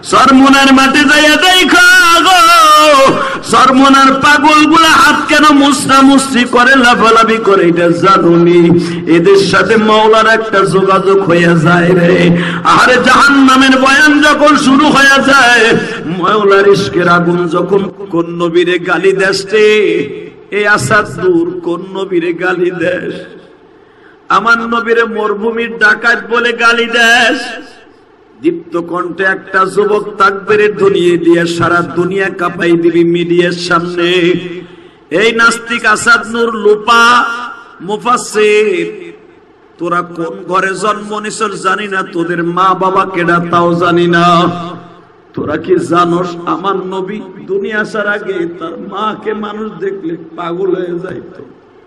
সরমুনার মাঠে যাইয়া দেখো গো, সরমুনার পাগলগুলা হাত কেন মুসরামুসরি করে, লাফালাফি করে, এটা জানুনি? এদের সাথে মাওলার একটা যোগাযোগ হইয়া যায় রে। আরে জাহান্নামের বয়ান যখন শুরু হইয়া যায়, মাওলার ইশকের আগুন যখন কোন নবীরে গালি দেশে, এই আসাদ নূর কোন নবীরে গালি দেশ? আমার নবীরে মরুভূমির ডাকাত বলে গালি দেশ। দীপ্ত কণ্ঠে একটা যুবক তাকবীরের ধ্বনি দিয়ে সারা দুনিয়া কাঁপাই দিবি মিডিয়ার সামনে। এই নাস্তিক আসাদ নূর লোপা মুফাসসির, তোরা কোন ঘরে জন্ম নিছস জানি না, তোদের মা বাবা কেডা তাও জানি না। তোরা কি জানোস আমার নবী দুনিয়া আসার আগে তার মাকে মানুষ দেখলে পাগল হয়ে যাইত।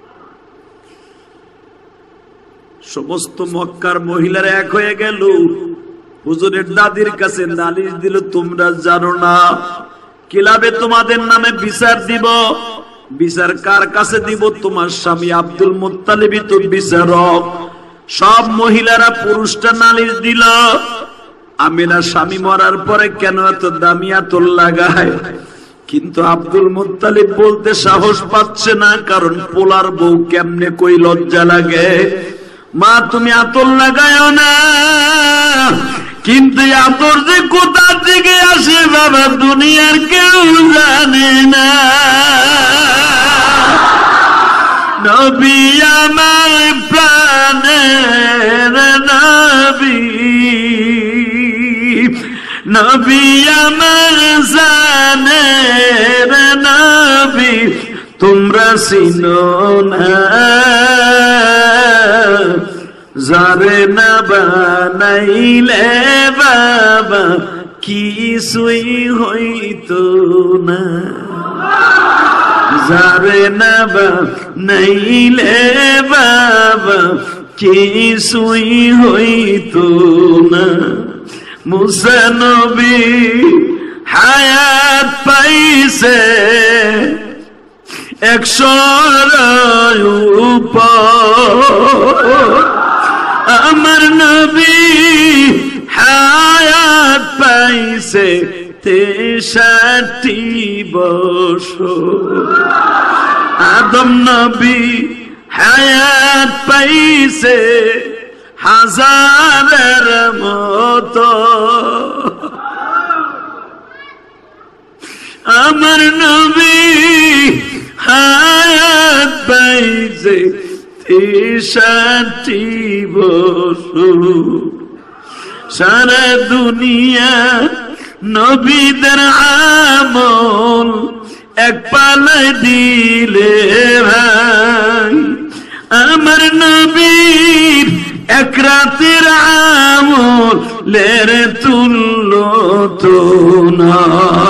সমস্ত মক্কার মহিলারা এক হয়ে গেল, হুজুরের দাদির কাছে নালিশ দিল, তোমরা জানো না কিলাবে তোমাদের নামে বিচার দিব। বিচার কার কাছে দিব? তোমার স্বামী আব্দুল মুত্তালিবই তো বিচারক। সব মহিলারা পুরুষটা নালিশ দিল, আমিনা স্বামী মরার পরে কেন এত দামি আতর লাগায়? কিন্তু আব্দুল মুত্তালিব বলতে সাহস পাচ্ছে না, কারণ পোলার বউ কেমনে কই লজ্জা লাগে। মা তুমি আতর লাগায় না, কিন্তু আতর যে কোথা থেকে আসে বাবা দুনিয়ার কেউ জানে না। নবী আমার প্রাণের নবী, নবী আমার জানের নবী, তোমরা চিনো না যারে না বানাইলে বাবা কিছুই হইতো না। যারে না বানাইলে বাবা কিছুই হইতো না। মুসা নবী হায়াত পাইছে 100 উপর, আমার নবী হায়াত পাইছে 63 বছর। আদম নবী হায়াত পাইছে 1000-এর মতো, আমার নবী হায়াত পাইছে 63 বছর। সারা দুনিয়া নবীদের আমল এক পালায় দিলে ভাই, আমার নবীর এক রাতের আমল লেরে তুল্য তো না।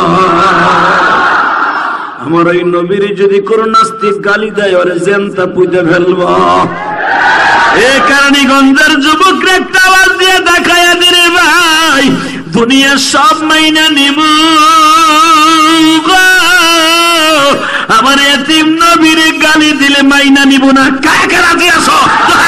আমার এই নবীর যদি কোন নাস্তিক গালি দেয়, ওরে জেনতা পুজো ফেলব। এই কারণীগঞ্জের যুবকরা একটা আওয়াজ দিয়ে দেখায় দিরে ভাই, দুনিয়ার সব মাইনা নিব, আমার এতিম নবীর গালি দিলে মাইনা নিব না। কাকে রাজি আছো?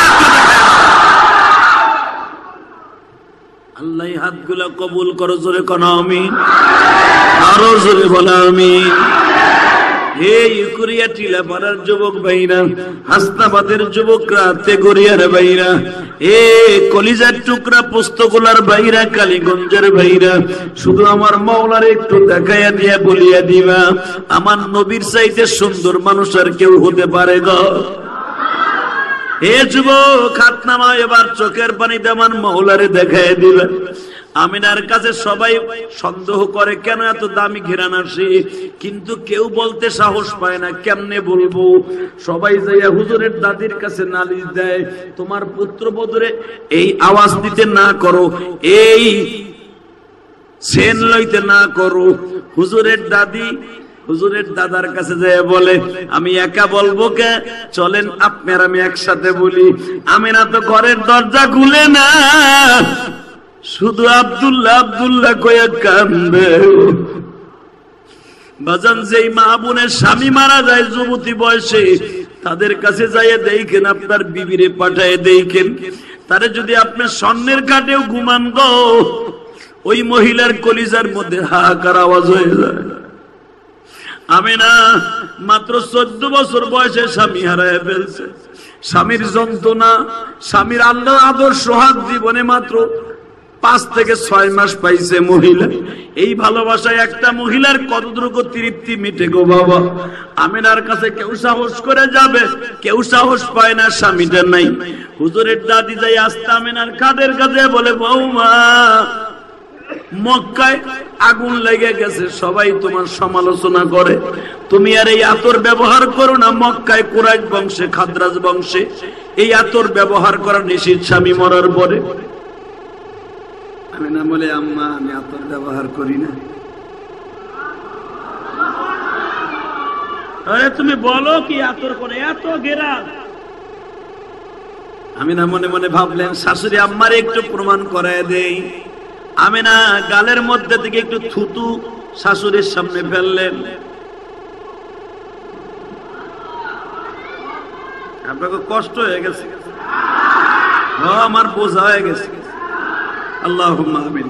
আল্লাহ হাতগুলা কবুল করো, জোরে কোন আমিন, আরো জোরে বলো আমিন। এই কুরিয়া টিলা পাড়ার যুবক ভাইরা, হাসনাবাদের যুবকরা, তেগরিয়ার ভাইরা, এ কলিজার টুকরা পুস্তকলার ভাইরা, কালীগঞ্জের ভাইরা, শুধু আমার মাওলার একটু দেখাইয়া দিয়া বলিয়া দিবা, আমার নবীর চাইতে সুন্দর মানুষ আর কেউ হতে পারে গো? হে যুবক, হাত নামাও, এবার চোখের পানিতে আমার মাওলারে দেখাইয়া দিবা। আমিনার কাছে সবাই সন্দেহ করে কেন এত দামি ঘেরান আসে, কিন্তু কেউ বলতে সাহস পায় না। কেমনে বলবো? সবাই যাইয়া হুজুরের দাদির কাছে নালিশ দেয়, তোমার পুত্রবধূরে এই আওয়াজ দিতে না করো, এই সেন লইতে না করো। হুজুরের দাদি হুজুরের দাদার কাছে যায় বলে, আমি একা বলবো কে, চলেন আপনার আমি একসাথে বলি। আমিনা তো ঘরের দরজা খুলে না, শুধু আব্দুল্লাহ আব্দুল্লাহ কয়ে কান্দে। বাজান, যেই মা বোনের স্বামী মারা যায় যুবতী বয়সে, তাদের কাছে যাইয়ে দেখেন, আপনার বিবিরে পাঠায় দেখেন, তারে যদি আপনি স্বর্ণের ঘাটেও ঘুমান গো, ওই মহিলার কলিজার মধ্যে হাহাকার আওয়াজ হয়ে যায়। আমিনা মাত্র 14 বছর বয়সে স্বামী হারায় ফেলছে। স্বামীর যন্ত্রণা, স্বামীর আল্লাহর আদর সোহাগ জীবনে মাত্র 5 থেকে 6 মাস পাইছে মহিলা। এই ভালোবাসায় একটা মহিলার কতটুকু তৃপ্তি মিটে গো বাবা। আমিনার কাছে কেউ সাহস করে যাবে, কেউ সাহস পায় না, স্বামীটা নাই। হুজুরের দাদি যাই আস্তে আমিনার কাঁধের কাছে বলে, বৌমা মক্কায় আগুন লেগে গেছে, সবাই তোমার সমালোচনা করে, তুমি আর এই আতর ব্যবহার করো না। মক্কায় কুরাইশ বংশে, খাদ্রাজ বংশে এই আতর ব্যবহার করা নিষিদ্ধ স্বামী মরার পরে। আমি না বলে, আম্মা আমি আতর ব্যবহার করি না। আরে তুমি বলো কি আতর করে এত ঘেরা? আমি না মনে মনে ভাবলেন শাশুড়ি আম্মারে একটু প্রমাণ করায় দেই। আমি না গালের মধ্যে থেকে একটু থুতু শাশুড়ির সামনে ফেললেন। আপনাকে কষ্ট হয়ে গেছে? আমার বোঝা হয়ে গেছে। আল্লাহুম্মা আমিন।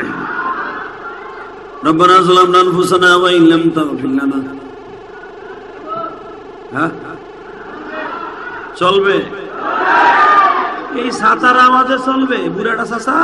রব্বানা যালামনা আনফুসানা ওয়া ইন লাম তাগফির লানা। হ্যাঁ চলবে? এই সাতার আওয়াজে চলবে? বুড়াটা চাচা,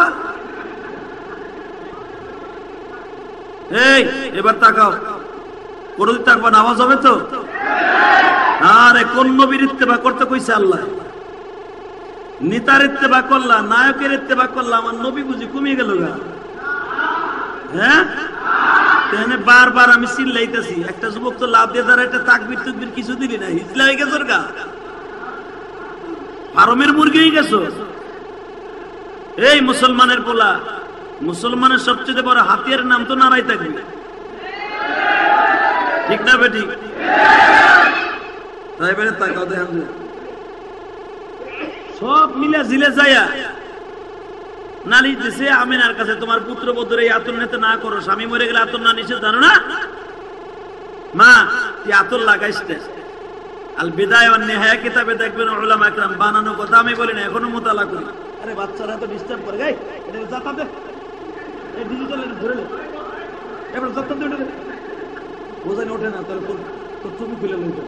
এই এবার তাকাও। কোনদিন তাকবা না, আওয়াজ হবে তো? আরে কোন নবীর ইত্তেবা করতে কইছে আল্লাহ? নেতার ইত্তেবা করলা, নায়কের ইত্তেবা করলা, আমার নবী বুঝি কমিয়ে গেল গা? হ্যাঁ বারবার আমি চিল্লাইতেছি। একটা যুবক তো লাভ দিয়ে তারা একটা তাকবির তুকবির কিছু দিলি না, হিজলা হয়ে গেছ গা, ফার্মের মুরগি হয়ে গেছো। এই মুসলমানের পোলা, মুসলমানের সবচেয়ে বড় হাতিয়ার নাম তো নারাই থাকবে, ঠিক না বেটি? তাই বেড়ে তাকাও, দেখেন সব মিলে জিলে যায়া নালিশ দিছে আমিনার কাছে, তোমার পুত্রবধূর এই আতর নিতে না করো, স্বামী মরে গেলে আতর না নিষেধ, জানো না মা? তুই আতর লাগাইস। আল বিদায় ওয়ান নিহায়া কিতাবে দেখবেন উলামা ইকরাম বানানো কথা আমি বলি না, এখনো মুতালা করি। আরে বাচ্চারা তো ডিস্টার্ব করে, গাই এটা জাতা দে, এই ডিজিটাল ধরে নে, এবার জাতা দে, ওটা বোঝাই ওঠে না, তাহলে তোর তুমি খুলে লইতে।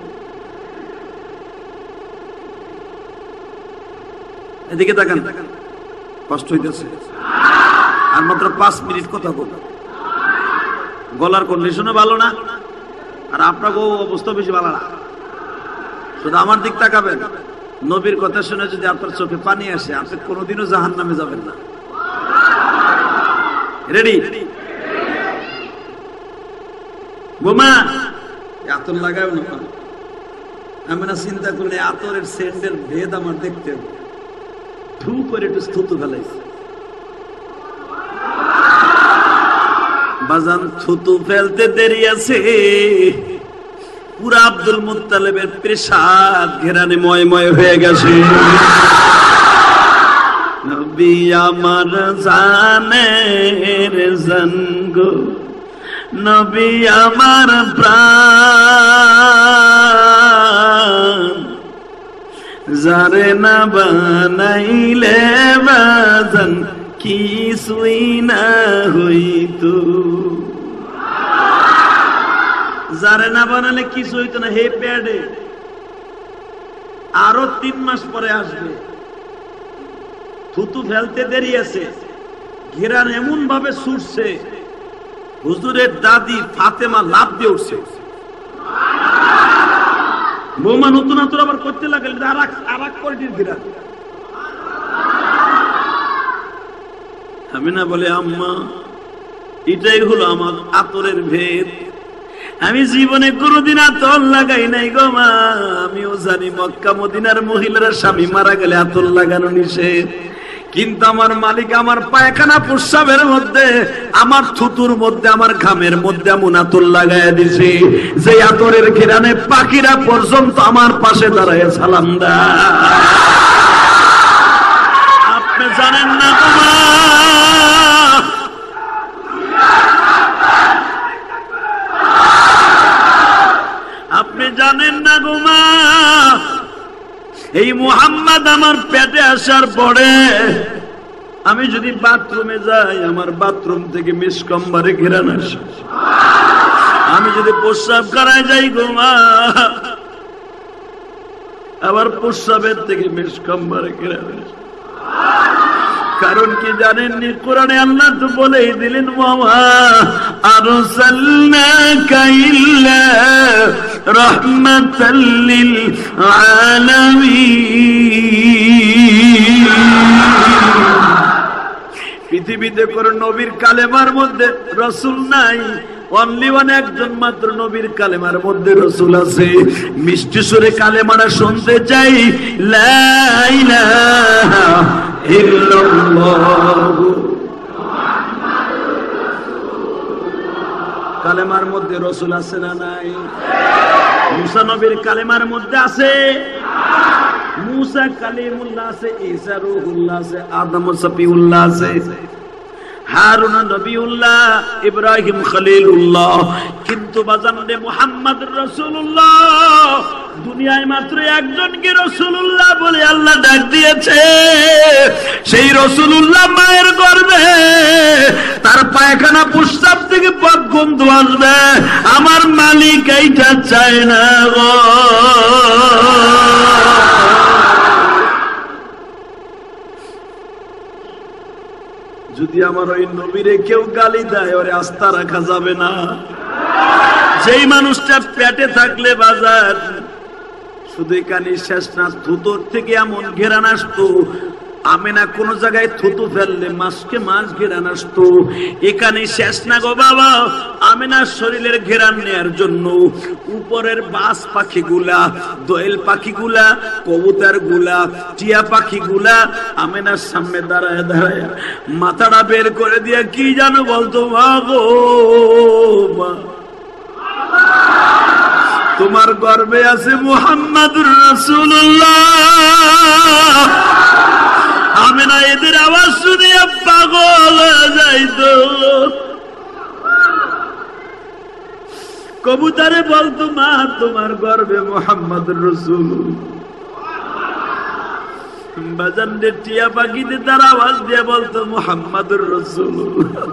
এদিকে তাকান, কষ্ট হইতেছে। আর মাত্র 5 মিনিট কথা বল, গলার কন্ডিশনও ভালো না, আর আপনাকে অবস্থা বেশি ভালো না। শুধু আমার দিক তাকাবেন, নবীর কথা শুনে যদি আপনার চোখে পানি আসে, আপনি কোনোদিনও জাহান্নামে যাবেন না। রেডি? বোমা আতর লাগাও না। আমি না চিন্তা করলে আতরের সেন্টের ভেদ আমার দেখতে হবে। থু করে একটু থুতু ফেলাইছে, বাজান থুতু ফেলতে দেরি আছে, পুরা আব্দুল মুত্তালিবের পেশাব ঘেরানে ময় হয়ে গেছে। নবী আমার জানের জান গো, নবী আমার প্রাণ, যারে না বানাইলে বাজান কিছুই না হইতো। যারে না বানালে কিছু হইতো না। হে প্যাডে আরো 3 মাস পরে আসবে, থুতু ফেলতে দেরি আছে, ঘেরান এমন ভাবে ছুটছে, হুজুরের দাদি ফাতেমা লাভ দিয়ে উঠছে। বৌমা নতুন আতর আবার করতে লাগলেন, আর এক কোয়ালিটির ঘেরান। আমি না বলে, আম্মা এটাই হলো আমার আতরের ভেদ। আমি জীবনে কোনোদিন আতর লাগাই নাই গো মা। আমিও জানি মক্কা মদিনার মহিলারা স্বামী মারা গেলে আতর লাগানো নিষেধ, কিন্তু আমার মালিক আমার পায়খানা প্রস্রাবের মধ্যে, আমার থুতুর মধ্যে, আমার ঘামের মধ্যে এমন আতর লাগাইয়া দিছে যে আতরের ঘেরানে পাখিরা পর্যন্ত আমার পাশে দাঁড়ায় সালাম দেয়। আপনি জানেন না বাবা, আপনি জানেন না গো মা, এই মুহাম্মদ আমার পেটে আসার পরে আমি যদি বাথরুমে যাই আমার বাথরুম থেকে মিসকম্বরে ঘেরান আসে। আমি যদি প্রস্রাব করায় যাই গো মা, আবার প্রস্রাবের থেকে মিসকম্বরে ঘেরান আসে। কারণ কি জানেননি? কোরআনে আল্লাহ তো বলেই দিলেন, ওয়া আরসালনাকা ইল্লা রাহমাতাল লিল আলামিন। পৃথিবীতে কোন নবীর কালেমার মধ্যে রাসূল নাই, অনলি ওয়ান একজন মাত্র নবীর কালেমার মধ্যে রাসূল আছে। মিষ্টি সুরে কালেমাটা শুনতে চাই, লা ইলাহা ইল্লাল্লাহ। কালেমার মধ্যে রাসূল আছে না নাই? মুসা নবীর কালেমার মধ্যে আছে, মুসা কালিমুল্লাহ আছে, ঈসা রূহুল্লাহ আছে, আদম সফিউল্লাহ আছে, হারুন নবিউল্লাহ, ইব্রাহিম খলিলুল্লাহ। কিন্তু বাজানে মুহাম্মদ রাসূলুল্লাহ দুনিয়ায় মাত্র একজনকে রাসূলুল্লাহ বলে আল্লাহ ডাক দিয়েছে। সেই রাসূলুল্লাহ মায়ের গর্ভে, তার পায়খানা প্রস্রাব থেকে পাক গন্ধ আসবে, আমার মালিক এইটা চায় না গো। যদি আমার ওই নবীরে কেউ গালি দেয়, ওরে আস্থা রাখা যাবে না। যেই মানুষটা পেটে থাকলে বাজার শুধু এখানে শেষ না, থুতোর থেকে এমন ঘেরান আসতো, আমেনা কোন জায়গায় থুতু ফেললে মাসকে মাস ঘেরান আসতো। এখানে শেষ না গো বাবা, আমেনার শরীরের ঘেরান নেয়ার জন্য উপরের বাস পাখিগুলা, দোয়েল পাখিগুলা, কবুতর গুলা, টিয়া পাখিগুলা আমেনার সামনে দাঁড়ায় দাঁড়ায় মাথাটা বের করে দিয়ে কি জানো বলতো, মা গো মা, তোমার গর্ভে আছে মুহাম্মাদুর রাসূলুল্লাহ। আমেনা এদের আওয়াজ শুনে পাগল হয়ে যাইতো। কবুতরে বলতো, মা তোমার গর্ভে মুহাম্মাদুর রাসূলুল্লাহ। বাজানরে টিয়া পাখিতে তার আওয়াজ দিয়ে বলতো মুহাম্মাদুর রাসূলুল্লাহ।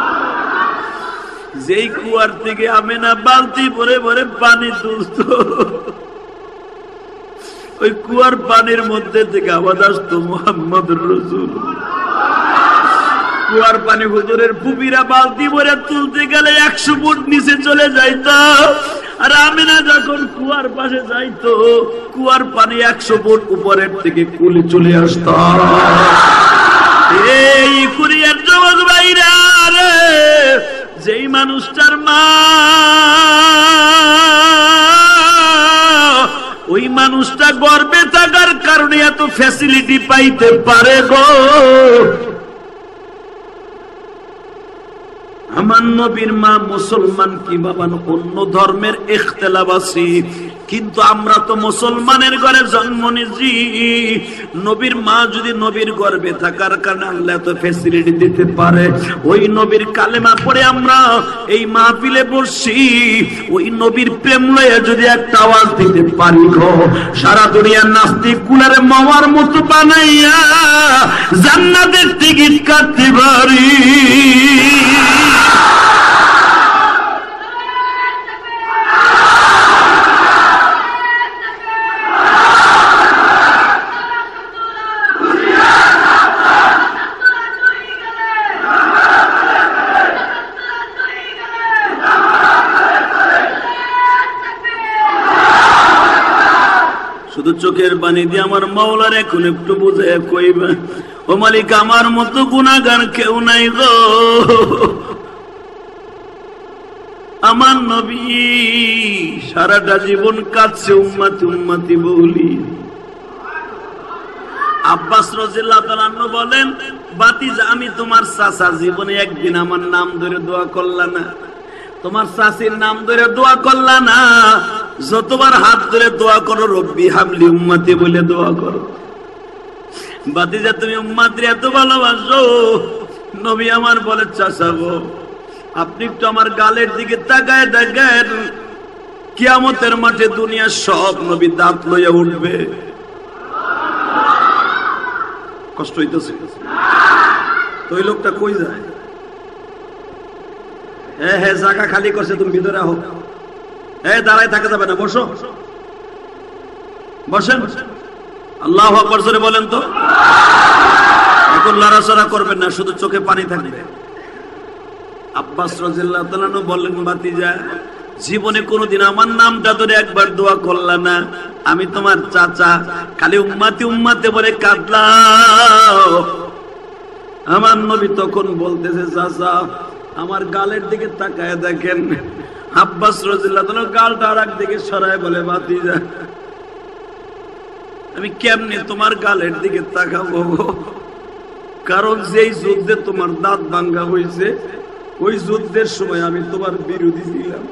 যেই কুয়ার থেকে আমেনা বালতি ভরে ভরে পানি তুলতো, ওই কুয়ার পানির মধ্যে থেকে আওয়াজ আসতো মুহাম্মাদুর রাসূলুল্লাহ। কুয়ার পানি হুজুরের ফুপিরা বালতি ভরে তুলতে গেলে 100 ফুট নিচে চলে যাইতো, আর আমেনা যখন কুয়ার পাশে যাইতো, কুয়ার পানি 100 ফুট উপরের থেকে কুলে চলে আসতো। এই কুরিয়ার যুবক ভাইরা রে, যেই মানুষটার মা ওই মানুষটা গর্বে থাকার কারণে এত ফ্যাসিলিটি পাইতে পারে গো। আমার নবীর মা মুসলমান কি বাবা অন্য ধর্মের ইখতিলাফ আছে, কিন্তু আমরা তো মুসলমানের ঘরে জন্ম নিয়েছি। নবীর মা যদি নবীর গর্ভে থাকার কারণে আল্লাহ তো ফ্যাসিলিটি দিতে পারে, ওই নবীর কালেমা পড়ে আমরা এই মাহফিলে বসছি, ওই নবীর প্রেম লয়ে যদি একটা আওয়াজ দিতে পারি গো, সারা দুনিয়ার নাস্তিক গুলারে মাওয়ার মতো বানাইয়া জান্নাতের টিকিট কাটতে পারি। শুধু চোখের পানি দিয়ে আমার মাওলার এখন একটু বুঝে কইবে, ও মালিক আমার মতো গুনাহগার কেউ নাই গো। আমার নবী সারাটা জীবন কাঁদছে উম্মতি উম্মতি বলি। আব্বাস রাদিয়াল্লাহু তাআলা আনহু বলেন, বাতিজা আমি তোমার চাচা, জীবনে একদিন আমার নাম ধরে দোয়া করলা না, তোমার চাচির নাম ধরে দোয়া করলা না, যতবার হাত ধরে দোয়া করো রব্বি হাবলি উম্মতি বলে দোয়া করো। বাতিজা তুমি উম্মতরে এত ভালোবাসো, নবী আমার বলে চাচা গো আপনি একটু আমার গালের দিকে তাকায় দেখেন, কিয়ামতের মাঠে দুনিয়ার সব নবী দাঁত লইয়া উঠবে। কষ্ট হইতেছে? তো ওই লোকটা কই যায়? হ্যাঁ, জায়গা খালি করছে, তুমি ভিতরে আহো। দাঁড়ায় থাকা যাবে না, বসো, বসেন। আল্লাহু আকবার জোরে বলেন তো। এখন লড়াচড়া করবেন না, শুধু চোখে পানি থাকবে। আব্বাস রাদিয়াল্লাহু তাআলা আনহু বললেন, ভাতিজা, জীবনে কোনোদিন আমার নামটা ধরে একবার দোয়া করলা না। আমি তোমার চাচা, খালি উম্মতি উম্মতে বলে কাঁদলাম। আমার নবী তখন বলতেছে, চাচা আমার গালের দিকে তাকায় দেখেন। আব্বাস রাদিয়াল্লাহু তাআলা গালটা আরেক দিকে সরায় বলে, ভাতিজা আমি কেমনে তোমার গালের দিকে তাকাবো? কারণ যেই যুদ্ধে তোমার দাঁত ভাঙ্গা হয়েছে, ওই যুদ্ধের সময় আমি তোমার বিরোধী ছিলাম।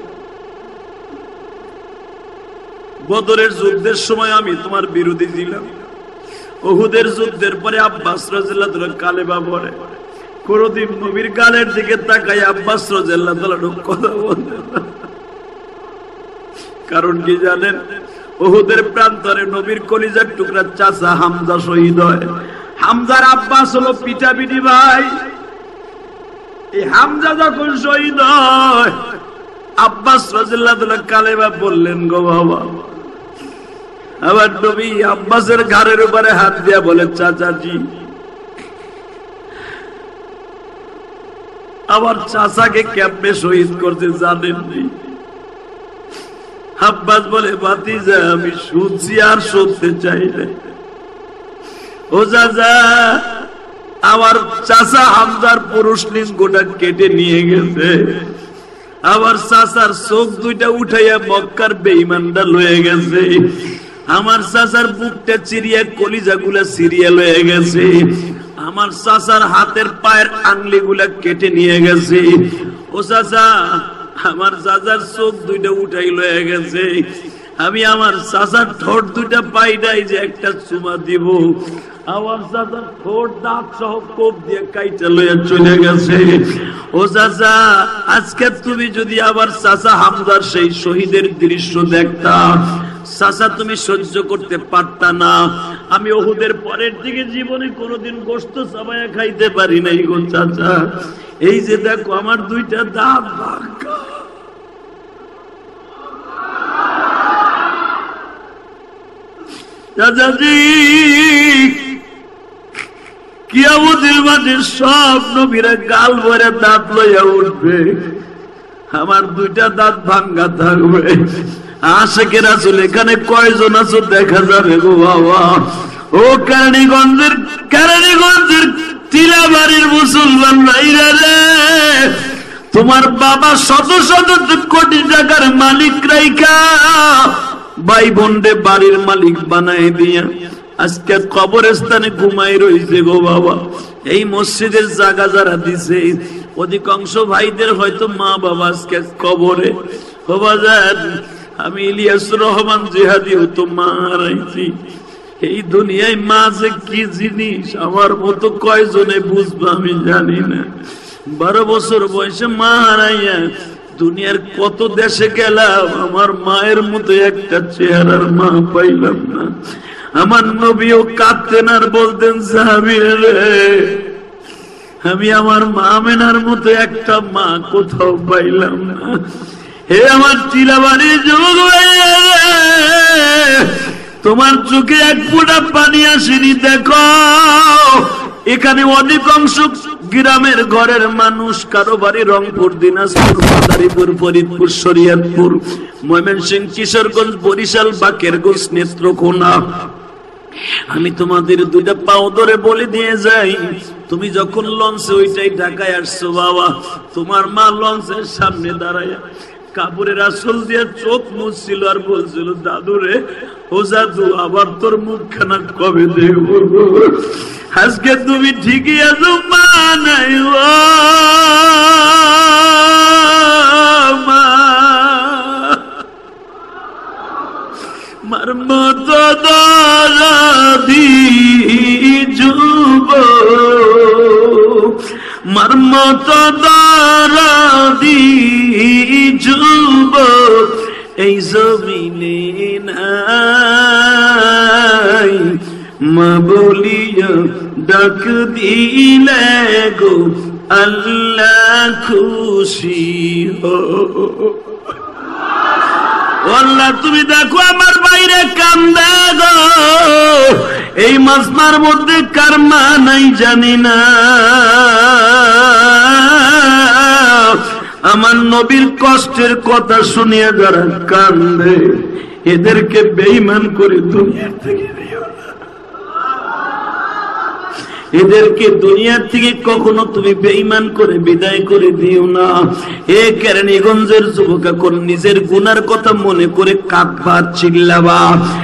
বদরের যুদ্ধের সময় আমি তোমার বিরোধী ছিলাম। উহুদের যুদ্ধের পরে আব্বাস রাদিয়াল্লাহু তাআলা কালেমা পড়ে। কোনদিন নবীর গালের দিকে তাকাই আব্বাস রাদিয়াল্লাহু তাআলা কথা বলতেন না। কারণ কি জানেন? উহুদের প্রান্তরে নবীর কলিজার টুকরা চাচা হামজা শহীদ হয়। হামজার আব্বাস হলো পিটাপিটি ভাই। এই হামজা যখন শহীদ হয়, আব্বাস রাদিয়াল্লাহু তাআলা কালেমা বললেন গো বাবা। আবার নবী আব্বাসের ঘাড়ের উপরে হাত দিয়া বলে, চাচাজি আমার চাচাকে কেমনে শহীদ করতে জানেননি? আব্বাস বলে, ভাতিজা আমি শুনছি আর শুনতে চাই না। ও চাচা, আমার চাচা হামজার পুরুষ লিঙ্গটা কেটে নিয়ে গেছে। আমার চাচার চোখ দুইটা উঠাইয়া মক্কার বেঈমানরা লয়ে গেছে। আমার চাচার বুকটা চিরিয়া কলিজা গুলা সিরিয়া লয়ে গেছে। আমার চাচার হাতের পায়ের আঙ্গুলি গুলা কেটে নিয়ে গেছে। ও চাচা, আমার চাচার চোখ দুইটা উঠাই লয়ে গেছে। আমি আমার চাচার ঠোঁট দুইটা পাই নাই যে একটা চুমা দিব। আমার চাচার ঠোঁট দাঁত সহ কোপ দিয়ে কাইটা লইয়া চলে গেছে। ও চাচা, আজকে তুমি যদি আবার চাচা হামজার সেই শহীদের দৃশ্য দেখতা, চাচা তুমি সহ্য করতে পারতা না। আমি উহুদের পরের দিকে জীবনে কোনোদিন গোশত চাবায়া খাইতে পারি নাই গো চাচা। এই যে দেখো আমার দুইটা দাঁত ভাঙা। চাচাজি, কিয়ামতের মাঠে সব নবীরা গাল ভরে দাঁত লইয়া উঠবে, আমার দুইটা দাঁত ভাঙ্গা থাকবে। আশেকের রাসূল এখানে কয়জন আছো দেখা যাবে গো বাবা। ও কেরানীগঞ্জের টিলাবাড়ির মুসলমান ভাইরা রে, তোমার বাবা শত শত কোটি টাকার মালিক রাইখা ভাই বোনরে বাড়ির মালিক বানাই দিয়া আজকে কবরস্থানে ঘুমাই রইছে গো বাবা। এই মসজিদের জায়গা যারা দিছে, অধিকাংশ ভাইদের হয়তো মা বাবা আজকে কবরে। বাবা যান, আমি ইলিয়াসুর রহমান জিহাদিও তো মা হারাইছি। এই দুনিয়ায় মা যে কি জিনিস আমার মতো কয়জনে বুঝবো আমি জানি না। 12 বছর বয়সে মা হারাইয়া দুনিয়ার কত দেশে গেলাম, আমার মায়ের মতো একটা চেহারার মা পাইলাম না। আমার নবীও কাঁদতেন আর বলতেন, সাহাবীরা রে, আমি আমার মা আমেনার মতো একটা মা কোথাও পাইলাম না। হে আমার টিলাবাড়ির যুবক ভাইরা, তোমার চোখে এক ফোঁটা পানি আসেনি দেখো। এখানে অধিকাংশ গ্রামের ঘরের মানুষ, কারো বাড়ি রংপুর, দিনাজপুর, মাদারীপুর, ফরিদপুর, শরীয়তপুর, ময়মনসিংহ, কিশোরগঞ্জ, বরিশাল, বাকেরগঞ্জ, নেত্রকোনা। আমি তোমাদের দুইটা পাও ধরে বলে দিয়ে যাই, তুমি যখন লঞ্চে ওইটাই ঢাকায় আসছো বাবা, তোমার মা লঞ্চের সামনে দাঁড়ায় কাপড়ের আসল দিয়ে চোখ মুছছিল আর বলছিল, দাদু রে, ও দাদু আবার তোর মুখখানা কবে দেখবো? আজকে তুমি ঠিকই আছো, মা নাই মার মতো দাদি যুব, মার মতো দাদি যুব এই জমিনে নাই, মা বলি দিয়া ডাক দিলে গো আল্লাহ খুশি আল্লাহ তুমি দেখো আমার বাইরে কান্দে গো এই মাসনার মধ্যে কার মা নাই জানি না আমার নবীর কষ্টের কথা শুনিয়ে যারা কান্দে এদেরকে বেঈমান করে দুনিয়া থেকে এদেরকে দুনিয়ার থেকে কখনো তুমি বেঈমান করে বিদায় করে দিও না। এ কেরানীগঞ্জের যুবক এখন নিজের গুনার কথা মনে করে কাঁদবা চিল্লাবা।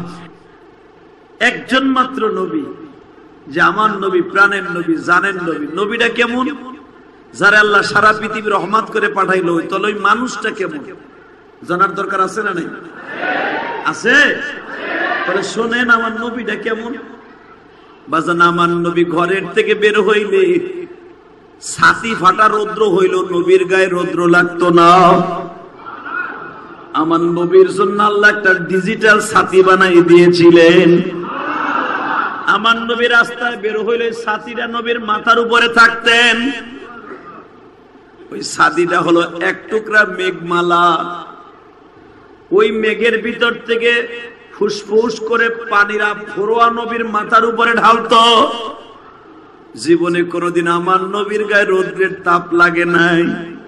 একজন মাত্র নবী যে আমার নবী, প্রাণের নবী, জানের নবী। নবীটা কেমন? যারা আল্লাহ সারা পৃথিবী রহমত করে পাঠাইলো, তাহলে ওই মানুষটা কেমন জানার দরকার আছে না নাই? আছে। তাহলে শোনেন আমার নবীটা কেমন। বাজান আমার নবী ঘরের থেকে বের হইলে ছাতি ফাটা রৌদ্র হইল, নবীর গায়ে রৌদ্র লাগতো না। আমার নবীর জন্য আল্লাহ একটা ডিজিটাল ছাতি বানাই দিয়েছিলেন। আমার নবী রাস্তায় বের হইলে ছাতিটা নবীর মাথার উপরে থাকতেন। ওই ছাতিটা হলো এক টুকরা মেঘমালা। ওই মেঘের ভিতর থেকে ফুসফুস করে পানিরা ফোরোয়া নবীর মাথার উপরে ঢালতো। জীবনে কোনোদিন আমার নবীর গায়ে রৌদ্রের তাপ লাগে নাই।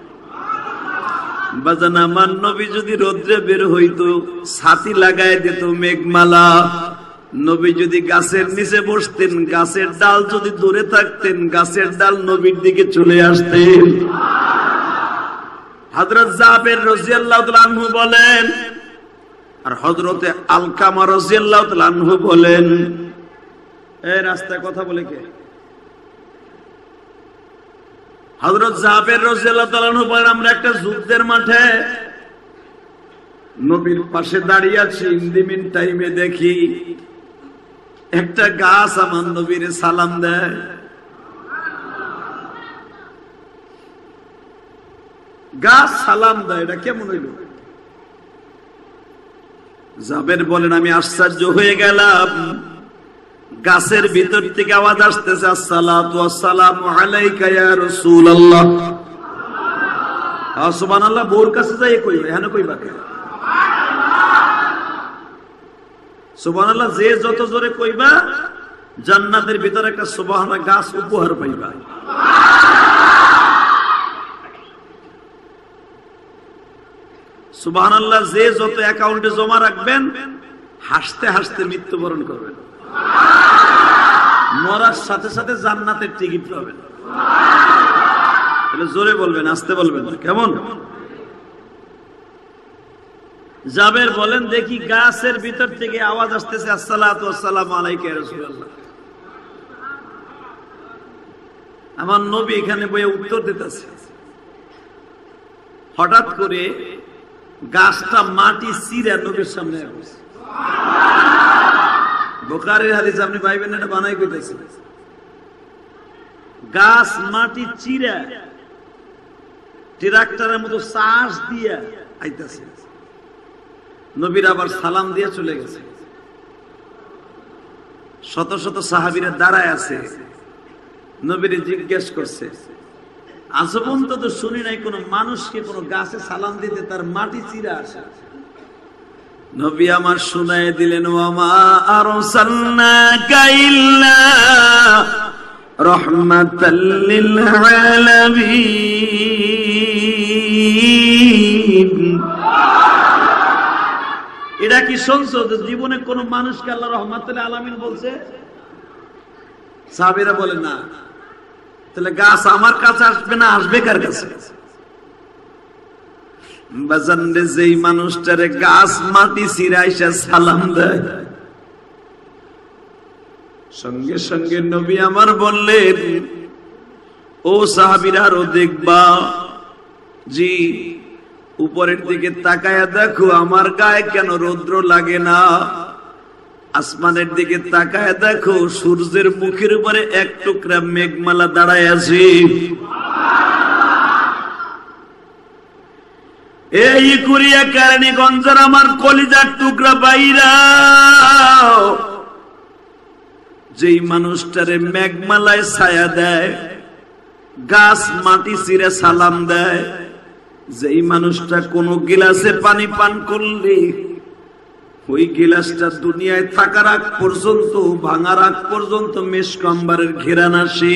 বাজান আমার নবী যদি রৌদ্রে বের হইতো ছাতি লাগায় দিত মেঘমালা। নবী যদি গাছের নিচে বসতেন, গাছের ডাল যদি দূরে থাকতেন, গাছের ডাল নবীর দিকে চলে আসতেন। হযরত জাবের রাদিয়াল্লাহু তাআলা আনহু বলেন, আর হযরতে আলকামা রাদিয়াল্লাহু তাআলা আনহু বলেন, এই রাস্তায় কথা বলে কে? হযরত জাবের রাদিয়াল্লাহু তাআলা আনহু বলেন, আমরা একটা যুদ্ধের মাঠে নবীর পাশে দাঁড়িয়ে আছি। ইন্দিমিন টাইমে দেখি একটা গাছ আমার নবীর সালাম দেয়। গাছ সালাম দেয়, এটা কেমন হইল? জাবের বলেন, আমি আশ্চর্য হয়ে গেলাম। গাছের ভিতর থেকে আওয়াজ আসতেছে, আসসালাতু ওয়াসসালামু আলাইকা ইয়া রাসূলুল্লাহ। সুবহানাল্লাহ। বোর কাছে যাই কইবে, এখানে কইবা কে? সুবহানাল্লাহ। যে যত জোরে কইবা জান্নাতের ভিতরে একটা সুবহানাল্লাহ গাছ উপহার পাইবা। সুবহানাল্লাহ। যে যত অ্যাকাউন্টে জমা রাখবেন হাসতে হাসতে মৃত্যুবরণ করবেন, মরার সাথে সাথে জান্নাতের টিকিট পাবেন। জোরে বলবেন, আসতে বলবেন, কেমন? জাবের বলেন, দেখি গাছের ভিতর থেকে আওয়াজ আসতেছে, আসসালাতু ওয়াসসালামু আলাইকা ইয়া রাসূলুল্লাহ। আমার নবী এখানে বইয়ে উত্তর দিতেছে। হঠাৎ করে গাছটা মাটি চিরা নবীর সামনে আসছে। বুখারীর হাদিস, আপনি ভাইবেন এটা বানাই কইতেছে। গাছ মাটি চিরা ট্রাক্টরের মতো চাষ দিয়া আইতাছে। নবীর আবার সালাম দিয়ে চলে গেছে। শত শত সাহাবীরা দাঁড়ায় আছে, নবীর জিজ্ঞেস করছে, আজ পর্যন্ত তো শুনি নাই কোন মানুষকে কোন গাছে সালাম দিতে তার মাটি চিরা আসে। নবী আমার শুনায় দিলেন, ওয়ামা আরসালনাকা ইল্লা রাহমাতাল লিল আলামিন। এটা কি শুনছো জীবনে কোন মানুষকে আল্লাহ রাহমাতুল আলামিন বলছে? সাহাবীরা বলে না। তাহলে গাছ আমার কাছে আসবে না, আসবে কার কাছে? বাজান রে, যেই মানুষটারে গাছ মাটি চিরাইসা সালাম দেয়, সঙ্গে সঙ্গে নবী আমার বললেন, ও সাহাবীরা আরো দেখবা, জি উপরের দিকে তাকায়া দেখো আমার গায়ে কেন রৌদ্র লাগে না। আসমানের দিকে তাকায় দেখো সূর্যের মুখের উপরে এক টুকরা মেঘমালা দাঁড়ায় আছে। এই কুরিয়া কেরানীগঞ্জের আমার কলিজার টুকরা বাইরা, যেই মানুষটারে মেঘমালায় ছায়া দেয়, গাছ মাটি চিরে সালাম দেয়, যেই মানুষটা কোন গিলাসে পানি পান করলে ওই গিলাসটা দুনিয়ায় থাকার আগ পর্যন্ত, ভাঙার আগ পর্যন্ত মেশক আম্বারের ঘেরান আসে,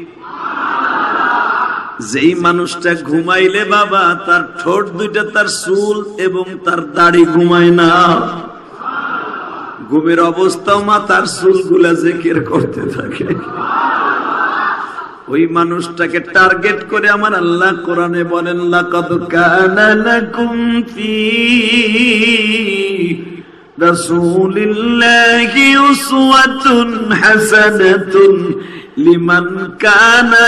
যেই মানুষটা ঘুমাইলে বাবা তার ঠোঁট দুইটা, তার চুল এবং তার দাড়ি ঘুমায় না, ঘুমের অবস্থাও মাথার চুলগুলা জিকির করতে থাকে, ওই মানুষটাকে টার্গেট করে আমার আল্লাহ কোরআনে বলেন, লাকাদ কানা লাকুম ফী রাসূলিল্লাহি উসওয়াতুন হাসানাতুন লিমান কানা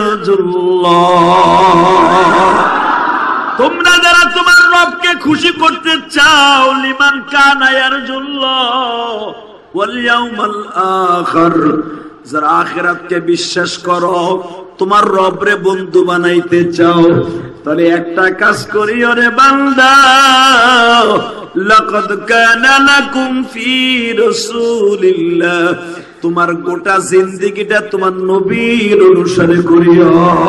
ইয়ারজুল্লাহ। তোমরা যারা তোমার রবকে খুশি করতে চাও, লিমান কানা ইয়ারজুল্লাহ ওয়াল ইয়াউমাল আখির, যারা আখিরাতকে বিশ্বাস করো, তোমার রবরে বন্ধু বানাইতে চাও, তাহলে একটা কাজ করিও রে বান্দা, লাকাদ কানা লাকুম ফী রাসূলিল্লাহ, তোমার গোটা জিন্দেগিটা তোমার নবীর অনুসরণ করিও।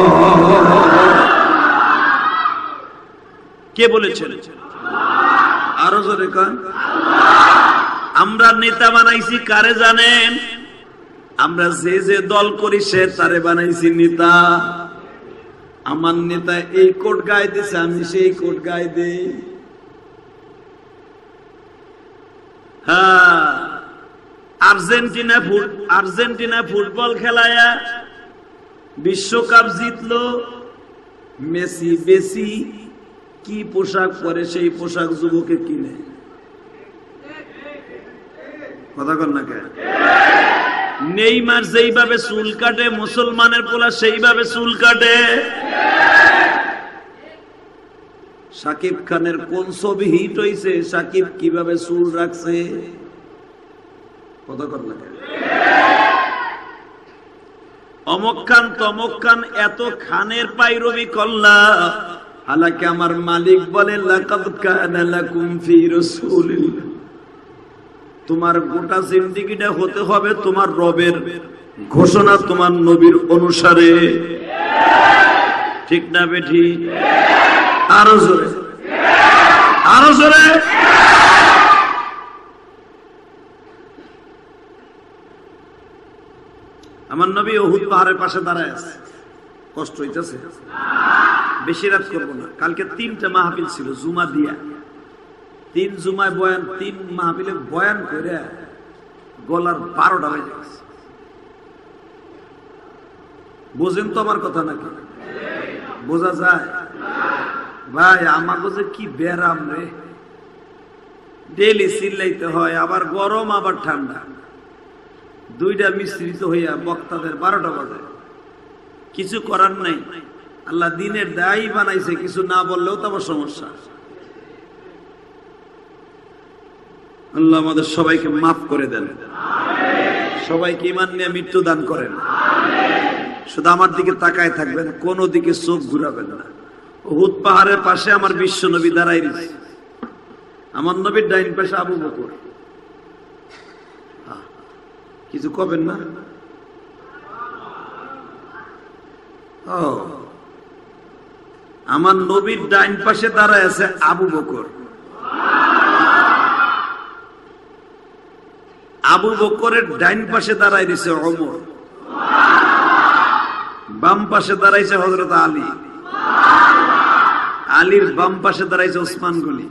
কে বলেছেন? আরো জোরে কন। আমরা নেতা বানাইছি কারে জানেন? আমরা যে যে দল করি সে তারে বানাইছি নেতা। আমার নেতা এই কোট গায়ে দিছে, আমি সেই কোট গায়ে দেই। হ্যাঁ, আর্জেন্টিনা ফুটবল খেলায়া বিশ্বকাপ জিতলো, মেসি বেশি কি পোশাক পরে সেই পোশাক যুবকে কিনে, কথা কর না কে? নেইমার যেইভাবে চুল কাটে, মুসলমানের পোলা সেইভাবে চুল কাটে। শাকিব খানের কোন ছবি হিট হইছে, শাকিব কিভাবে চুল রাখছে, কথা কর না কে? অমক খান তমক খান এত খানের পাইরবি করলা, হালাকি আমার মালিক বলে, লাকাদ কানা লাকুম ফী রাসূলিল্লাহ, তোমার গোটা জিন্দেগিটা হতে হবে তোমার রবের ঘোষণা, তোমার নবীর অনুসারে, ঠিক না বেঠি? আরো জোরে, আরো জোরে। আমার নবী উহুদ পাহাড়ের পাশে দাঁড়ায় আছে, কষ্ট হইতেছে, বেশি রাত করবো না। কালকে 3টা মাহফিল ছিল জুমা দিয়া, 3 জুমায় বয়ান, 3 মাহফিলে বয়ান করে গলার 12টা বেজে গেছে। বোঝেন তো আমার কথা নাকি? বোঝা যায় ভাই? আমাকে যে কি ব্যারাম রে, ডেলি চিল্লাইতে হয়, আবার গরম আবার ঠান্ডা, দুইটা মিশ্রিত হইয়া বক্তাদের 12টা বাজে। কিছু করার নাই, আল্লাহ দিনের দায়ী বানাইছে, কিছু না বললেও তো আবার সমস্যা। আল্লাহ আমাদের সবাইকে মাফ করে দেন, সবাইকে ঈমান নিয়ে মৃত্যু দান করেন। শুধু আমার দিকে তাকায় থাকবেন, কোন দিকে চোখ ঘুরাবেন না। উহুদ পাহাড়ের পাশে আমার বিশ্ব নবী দাঁড়াই রয়েছে, আমার নবীর ডাইন পাশে আবু বকর। কিছু কবেন না? ও, আমার নবীর ডাইন পাশে দাঁড়ায় আছে আবু বকর। আবু বকরের ডাইন পাশে দাঁড়াই দিছে ওমর, বাম পাশে দাঁড়াইছে হযরত আলী, আলীর বাম পাশে দাঁড়াইছে ওসমান গনি।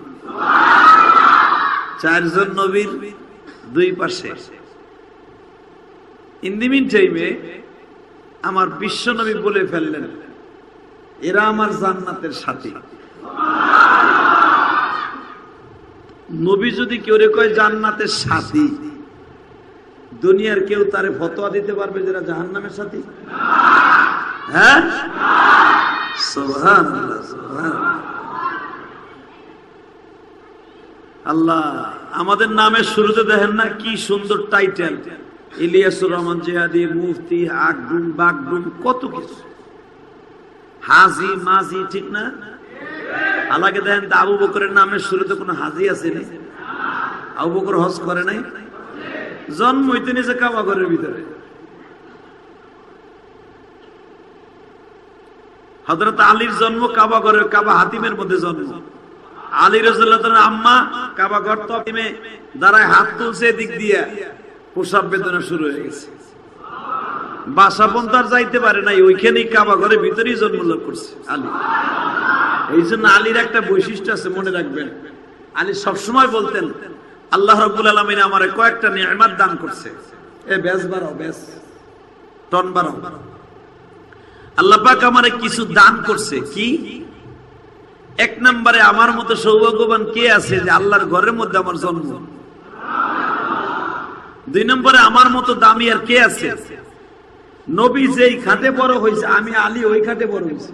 4 জন নবীর 2 পাশে। ইন দি মিন টাইমে আমার বিশ্ব নবী বলে ফেললেন, এরা আমার জান্নাতের সাথী। নবী যদি কেউ রে কয় জান্নাতের সাথী, দুনিয়ার কেউ তারে ফতোয়া দিতে পারবে যারা জাহান্নামের সাথী? হ্যাঁ, সুবহানাল্লাহ, সুবহানাল্লাহ। আল্লাহ আমাদের নামের শুরুতে দেখেন না কি সুন্দর টাইটেল, ইলিয়াসুর রহমান জিহাদি, মুফতি, আকডুম, বাগডুম, কত কিছু, হাজি মাজি, ঠিক না? আলাকে দেখেন আবু বকরের নামের শুরুতে কোন হাজি আছে? আবু বকর হজ করে নাই? জন্ম হইতে নিয়েছে কাবা ঘরের ভিতরে। হযরত আলীর জন্ম কাবা ঘরের, কাবা হাতিমের মধ্যে জন্ম। আলী রাদিয়াল্লাহু তাআলা আম্মা কাবা ঘর তকিমে দাঁড়ায় হাত তুলছে, দিক দিয়া প্রসাব বেদনা শুরু হয়ে গেছে। বাসা পন্থার যাইতে পারে নাই, ওইখানেই কাবা ঘরের ভিতরেই জন্মলাভ করছে আলী। এই জন্য আলীর একটা বৈশিষ্ট্য আছে, মনে রাখবেন। আলী সবসময় বলতেন, আল্লাহ রাব্বুল আলামিন আমারে কয়েকটা নিয়ামত দান করছে, এ বেশ বাড়াও, বেশ টন বাড়াও। আল্লাহ পাক আমারে কিছু দান করছে। কি? এক নম্বরে আমার মতো সৌভাগ্যবান কে আছে যে আল্লাহর ঘরের মধ্যে আমার জন্ম। দুই নম্বরে আমার মতো দামি আর কে আছে? নবী যেই খাটে বড় হয়েছে, আমি আলী ওই খাটে বড় হয়েছি।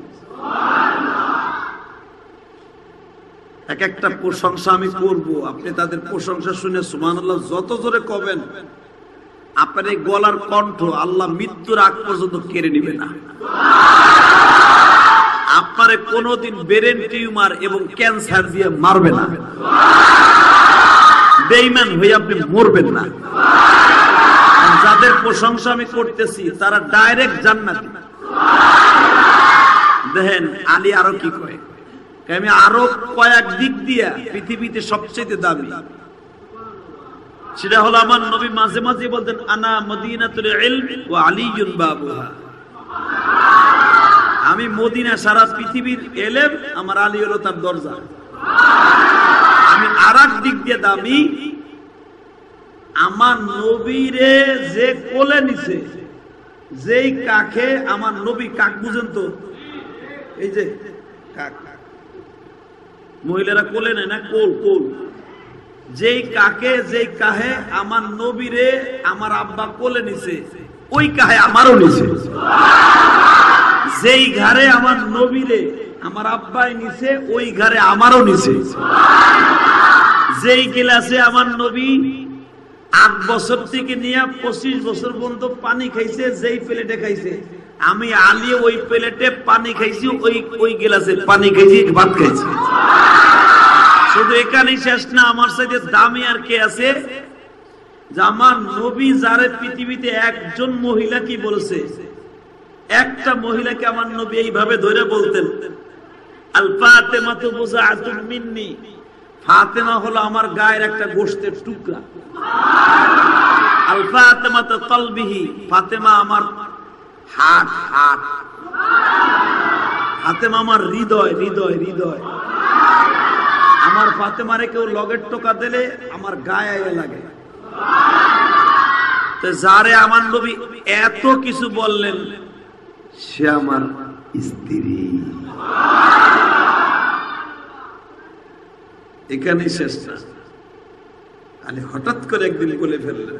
এক একটা প্রশংসা আমি করব, আপনি তাদের প্রশংসা শুনে সুবহানাল্লাহ যত জোরে কবেন, আপনার এই গলার কণ্ঠ আল্লাহ মৃত্যুর আগ পর্যন্ত কেড়ে নিবে না। আপনারে কোনদিন ব্রেন টিউমার এবং ক্যান্সার দিয়ে মারবে না। বেঈমান হয়ে আপনি মরবেন না। যাদের প্রশংসা আমি করতেছি তারা ডাইরেক্ট জান্নাতি। দেখেন আলী আরো কি কয়, আমি আরো কয়েক দিক দিয়া পৃথিবীতে সবচেয়ে দামি। সেটা হলো আমার নবী মাঝে মাঝে বলতেন, আনা মদিনাতুল ইলম ওয়া আলীউন বাবুহা। আমি মদিনা সারা পৃথিবীর এলেম, আমার আলী হলো তার দরজা। আমি আরেক দিক দিয়ে দামি, আমার নবীরে যে কোলে নিছে, যেই কাকে আমার নবী, কাক বুঝেন তো, এই যে কাক মহিলারা কোলে নেয় না, কোল কোল, যেই কাকে যেই কাহে আমার নবীরে আমার আব্বা কোলে নিছে, ওই কাহে আমারও নিছে। যেই ঘরে আমার নবীরে আমার আব্বাই নিছে, ওই ঘরে আমারও নিছে। যেই গিলাসে আমার নবী 8 বছর থেকে নিয়ে 25 বছর পর্যন্ত পানি খাইছে, যেই প্লেটে খাইছে, আমি আলী ওই প্লেটে পানি খাইছি, ওই গিলাসে পানি খাইছি, ভাত খাইছি। শুধু এখানেই শেষ না, আমার সাথে দামি আর কে আছে? যে আমার নবী যারে পৃথিবীতে একজন মহিলা কি বলছে, একটা মহিলাকে আমার নবী এইভাবে ধরে বলতেন, আল ফাতেমাতু বুযআতুম মিন্নি। ফাতেমা হলো আমার গায়ের একটা গোশতের টুকরা। আল ফাতেমাতু কলবিহি, ফাতেমা আমার হার্ট, হার্ট। ফাতেমা আমার হৃদয়, হৃদয়, হৃদয়। আমার ফাতেমারে কেউ লগের টোকা দিলে আমার গায়ে লাগে। তো যারে আমার নবী এত কিছু বললেন, সে আমার স্ত্রী। এখানে শেষ না, আলী হঠাৎ করে একদিন বলে ফেললেন,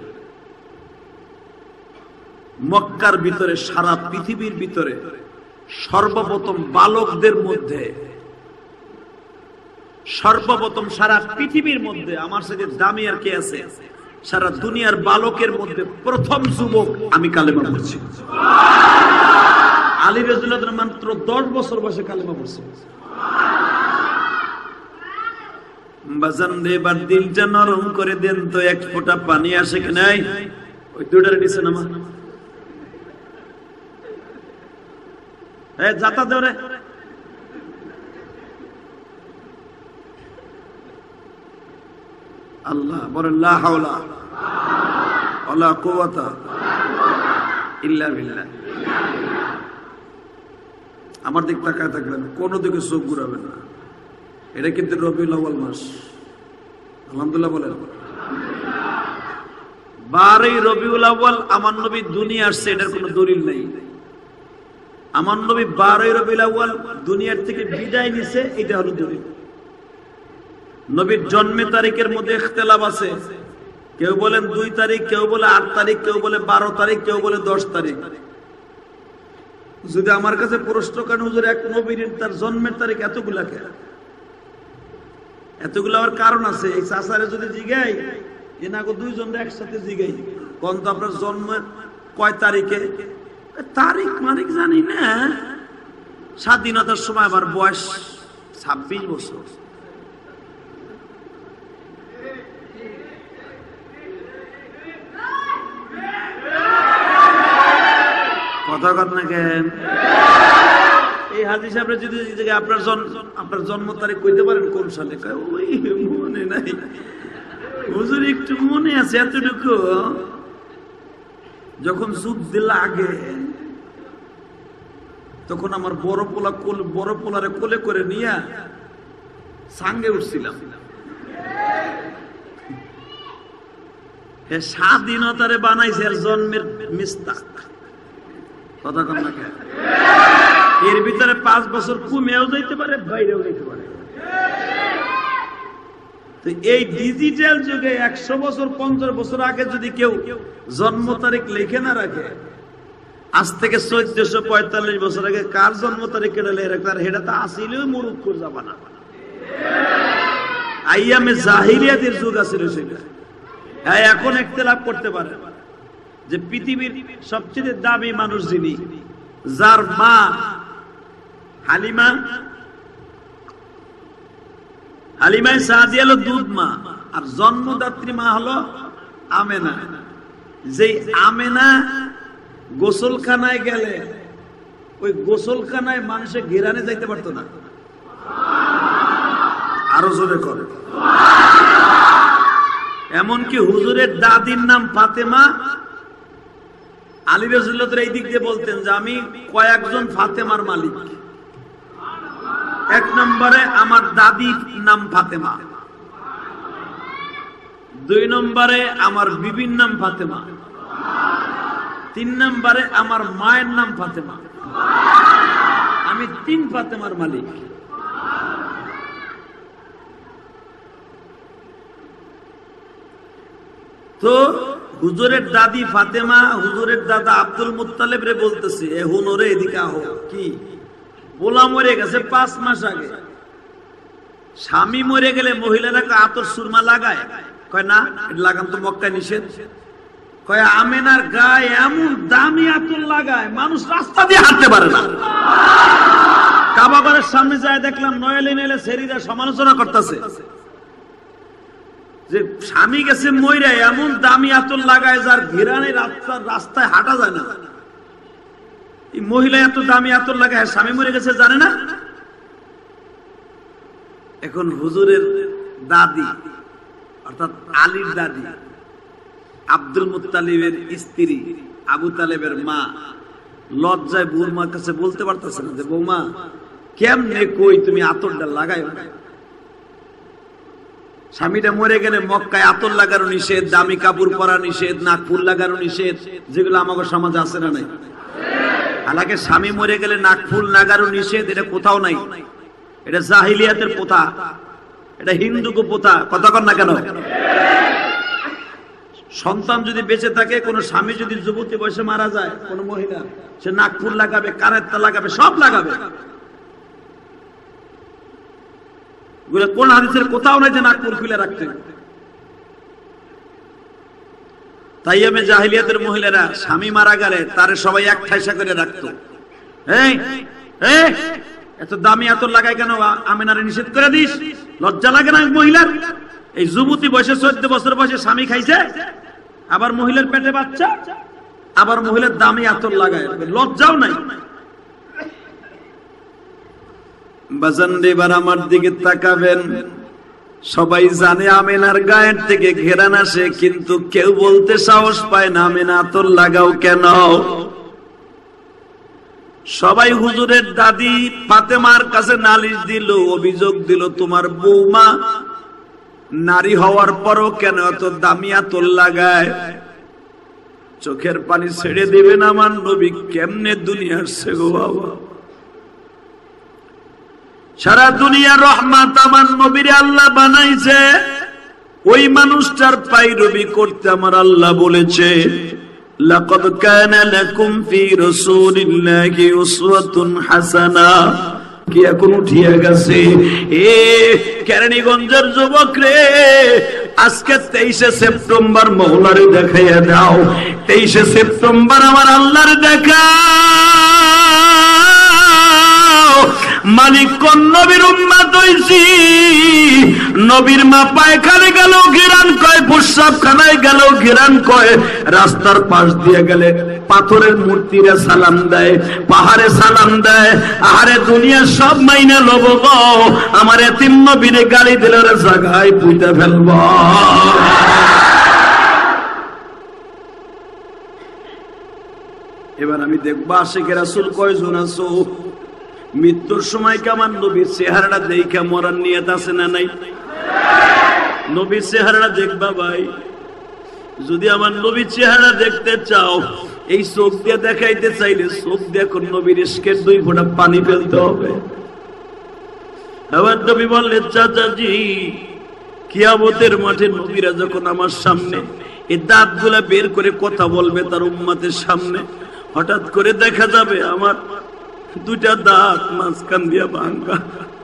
মক্কার ভিতরে, সারা পৃথিবীর ভিতরে সর্বপ্রথম বালকদের মধ্যে, সর্বপ্রথম সারা পৃথিবীর মধ্যে আমার সাথে দামি আর কে আছে? সারা দুনিয়ার বালকের মধ্যে প্রথম যুবক আমি কালেমা পড়ছি। আলী রাদিয়াল্লাহু আনহু মাত্র 10 বছর বয়সে কালেমা পড়ছে। বাজান রে, এবার দিলটা নরম করে দেন তো, এক ফোঁটা পানি আসে কি নাই? ওই দুটার নিচে নামা, যাতা দেওরে। আল্লাহ বলেন, লা হাওলা ওয়ালা কুওয়াতা ইল্লা বিল্লাহ। আমার দিক তাকায় থাকবেন, কোন দিকে চোখ ঘুরাবেন না। এটা কিন্তু রবিউল আউয়াল মাস। আলহামদুলিল্লাহ বলেন। 12ই রবিউল আউয়াল আমার নবী দুনিয়া আসছে, এটার কোনো দলিল নেই। আমার নবী 12ই রবিউল আউয়াল দুনিয়ার থেকে বিদায় নিছে, এটা হলো দলিল। নবীর জন্মের তারিখের মধ্যে ইখতিলাফ আছে। কেউ বলেন 2 তারিখ, কেউ বলে 8 তারিখ, কেউ বলে 12 তারিখ, কেউ বলে 10 তারিখ। যদি আমার কাছে প্রশ্ন করেন, হুজুর এক নবীর তার জন্মের তারিখ এতগুলা কেন? এতগুলো আবার কারণ আছে। এই চাচারে যদি জিগাই, এনাকে 2 জন একসাথে জিগাই, কোন তো আপনার জন্ম কয় তারিখে? তারিখ মানিক জানি না। স্বাধীনতার সময় আমার বয়স 26 বছর। কথা কর না কেন? এই হাজি সাহেবরা যদি আপনার জন্ম তারিখ কইতে পারেন কোন সালে, ওই মনে নাই হুজুর, একটু মনে আছে এতটুকু, যখন যুদ্ধ লাগে তখন আমার বড় পোলারে কোলে করে নিয়ে সাঙ্গে উঠছিলাম। স্বাধীনতারে বানাইছে এর জন্মের মিস্তাক, কথা কম না কেন? এর ভিতরে 5 বছর কমেও যাইতে পারে, বাইরেও যাইতে পারে। তো এই ডিজিটাল যুগে 100 বছর 50 বছর আগে যদি কেউ জন্ম তারিখ লিখে না রাখে, আজ থেকে 1445 বছর আগে কার জন্ম তারিখ কেটে রাখতার, সেটা তো আসিলেও মুরুক্কুর জামানা, আইয়ামে জাহিলিয়াতের যুগ আছিল সেটা। এখন ইখতিলাফ করতে পারে যে পৃথিবীর সবচেয়ে দামি মানুষ যিনি, যার মা হালিমা সাদিয়া হলো দুধ মা, আর জন্মদাত্রী মা হলো আমেনা। যেই আমেনা গোসলখানায় গেলে ওই গোসলখানায় মানুষে ঘেরানে যাইতে পারতো না। আরো জোরে করে। এমনকি হুজুরের দাদির নাম ফাতেমা। আলী রাদিয়াল্লাহু এই দিক দিয়ে বলতেন যে আমি কয়েকজন ফাতেমার মালিক। 1 নম্বরে আমার দাদির নাম ফাতেমা, 2 নম্বরে আমার বিবির নাম ফাতেমা, 3 নম্বরে আমার মায়ের নাম ফাতেমা। আমি 3 ফাতেমার মালিক। তো হুজুরের দাদি ফাতেমা হুজুরের দাদা আব্দুল মুত্তালিব রে বলতেছে, এ হুনরে এদিকে আহ, কি পোলা মরে গেছে 5 মাস আগে। স্বামী মরে গেলে মহিলারা আতর সুরমা লাগায়? কয় না, এটা লাগান তো মক্কায় নিষেধ। কয় আমেনার গায়ে এমন দামি আতর লাগায় মানুষ রাস্তা দিয়ে হাঁটতে পারে না। কাবা ঘরের সামনে যায় দেখলাম নয়লে নয়লে সেরিরা সমালোচনা করতেছে যে স্বামী গেছে মইরা এমন দামি আতর লাগায় যার ঘেরানে রাস্তায় হাঁটা যায় না। এই মহিলা এত দামি আতর লাগায়, স্বামী মরে গেছে জানে না। এখন হুজুরের দাদি অর্থাৎ আলীর দাদি আব্দুল মুত্তালিবের স্ত্রী আবু তালেবের মা লজ্জায় বৌমার কাছে বলতে পারতেছে না যে বৌমা কেমনে কই তুমি আতরটা লাগাই। স্বামীটা মরে গেলে মক্কায় আতর লাগানো নিষেধ, দামি কাপড় পরা নিষেধ, নাক ফুল লাগানো নিষেধ, যেগুলো আমাদের সমাজে আছে না নাই? হালাকে স্বামী মরে গেলে নাক ফুল লাগানো নিষেধ, এটা কোথাও নাই। এটা জাহিলিয়াতের প্রথা, এটা হিন্দুকে প্রথা। কথা কর না কেন? সন্তান যদি বেঁচে থাকে, কোন স্বামী যদি যুবতী বয়সে মারা যায়, কোন মহিলা, সে নাক ফুল লাগাবে, কানের তা লাগাবে, সব লাগাবে। কোন হাদিসের কোথাও নাই যে নাক ফুল খুলে রাখতে। তাই আমি জাহিলিয়াতের মহিলারা স্বামী মারা গেলে তারে সবাই এক ঠাইসা করে রাখতো। এত দামি আতর লাগায় কেন? আমেনারে নিষেধ করে দিস, লজ্জা লাগে না মহিলার? এই যুবতী বয়সে 14 বছর বয়সে স্বামী খাইছে, আবার মহিলার পেটে বাচ্চা, আবার মহিলার দামি আতর লাগায়, লজ্জাও নাই। বাজান এবার আমার দিকে তাকাবেন। সবাই জানে আমেনার গায়ের থেকে ঘেরান আসে, কিন্তু কেউ বলতে সাহস পায় না আমেনা আতর লাগাও কেন। সবাই হুজুরের দাদি ফাতেমার কাছে নালিশ দিল, অভিযোগ দিল, তোমার বৌমা নারী হওয়ার পরও কেন এত দামি আতর লাগায়। চোখের পানি ছেড়ে দিবেন আমার নবী কেমনে দুনিয়া আসছে গো বাবা। সারা দুনিয়ার রহমত আমার নবীরে আল্লাহ বানাইছে, ওই মানুষটার পায়রবি করতে আমার আল্লাহ বলেছে, লাকাদ কানা লাকুম ফি রাসূলিল্লাহি উসওয়াতুন হাসানা। কি এখন উঠিয়া গেছে? এ কেরানীগঞ্জের যুবক রে, আজকে 23শে সেপ্টেম্বর মওলারে দেখাইয়া দাও। 23শে সেপ্টেম্বর আমার আল্লাহর দেখা। মালিক কোন নবীর উম্মত হইছি, নবীর মা পায়খানে গেল ঘেরান কয়, প্রস্রাব খানায় গেল ঘেরান কয়, রাস্তার পাশ দিয়ে গেলে পাথরের মূর্তিরা সালাম দেয়, পাহাড়ে সালাম দেয়। আহারে দুনিয়ার সব মাইনা লব গো, আমার এতিম নবীরে গালি দিলে ওরা জায়গায় পুঁতে ফেলব। এবার আমি দেখবো আশিকে রাসূল কয়জন আছো, মৃত্যুর সময় কেমন নবীর চেহারাটা দেখে মরার নিয়ত আছে না নাই? নবীর চেহারাটা দেখবা ভাই, যদি আমার নবীর চেহারা দেখতে চাও, এই চোখ দিয়ে দেখাইতে চাইলে চোখ দেখো নবীর ইশকের 2 ফোঁটা পানি ফেলতে হবে। আবার নবী বললেন, চাচাজি কিয়ামতের মাঠে নবীরা যখন আমার সামনে এই দাঁতগুলা বের করে কথা বলবে তার উম্মতের সামনে, হঠাৎ করে দেখা যাবে আমার 2টা দাঁত মাঝখান দিয়া ভাঙ্গা।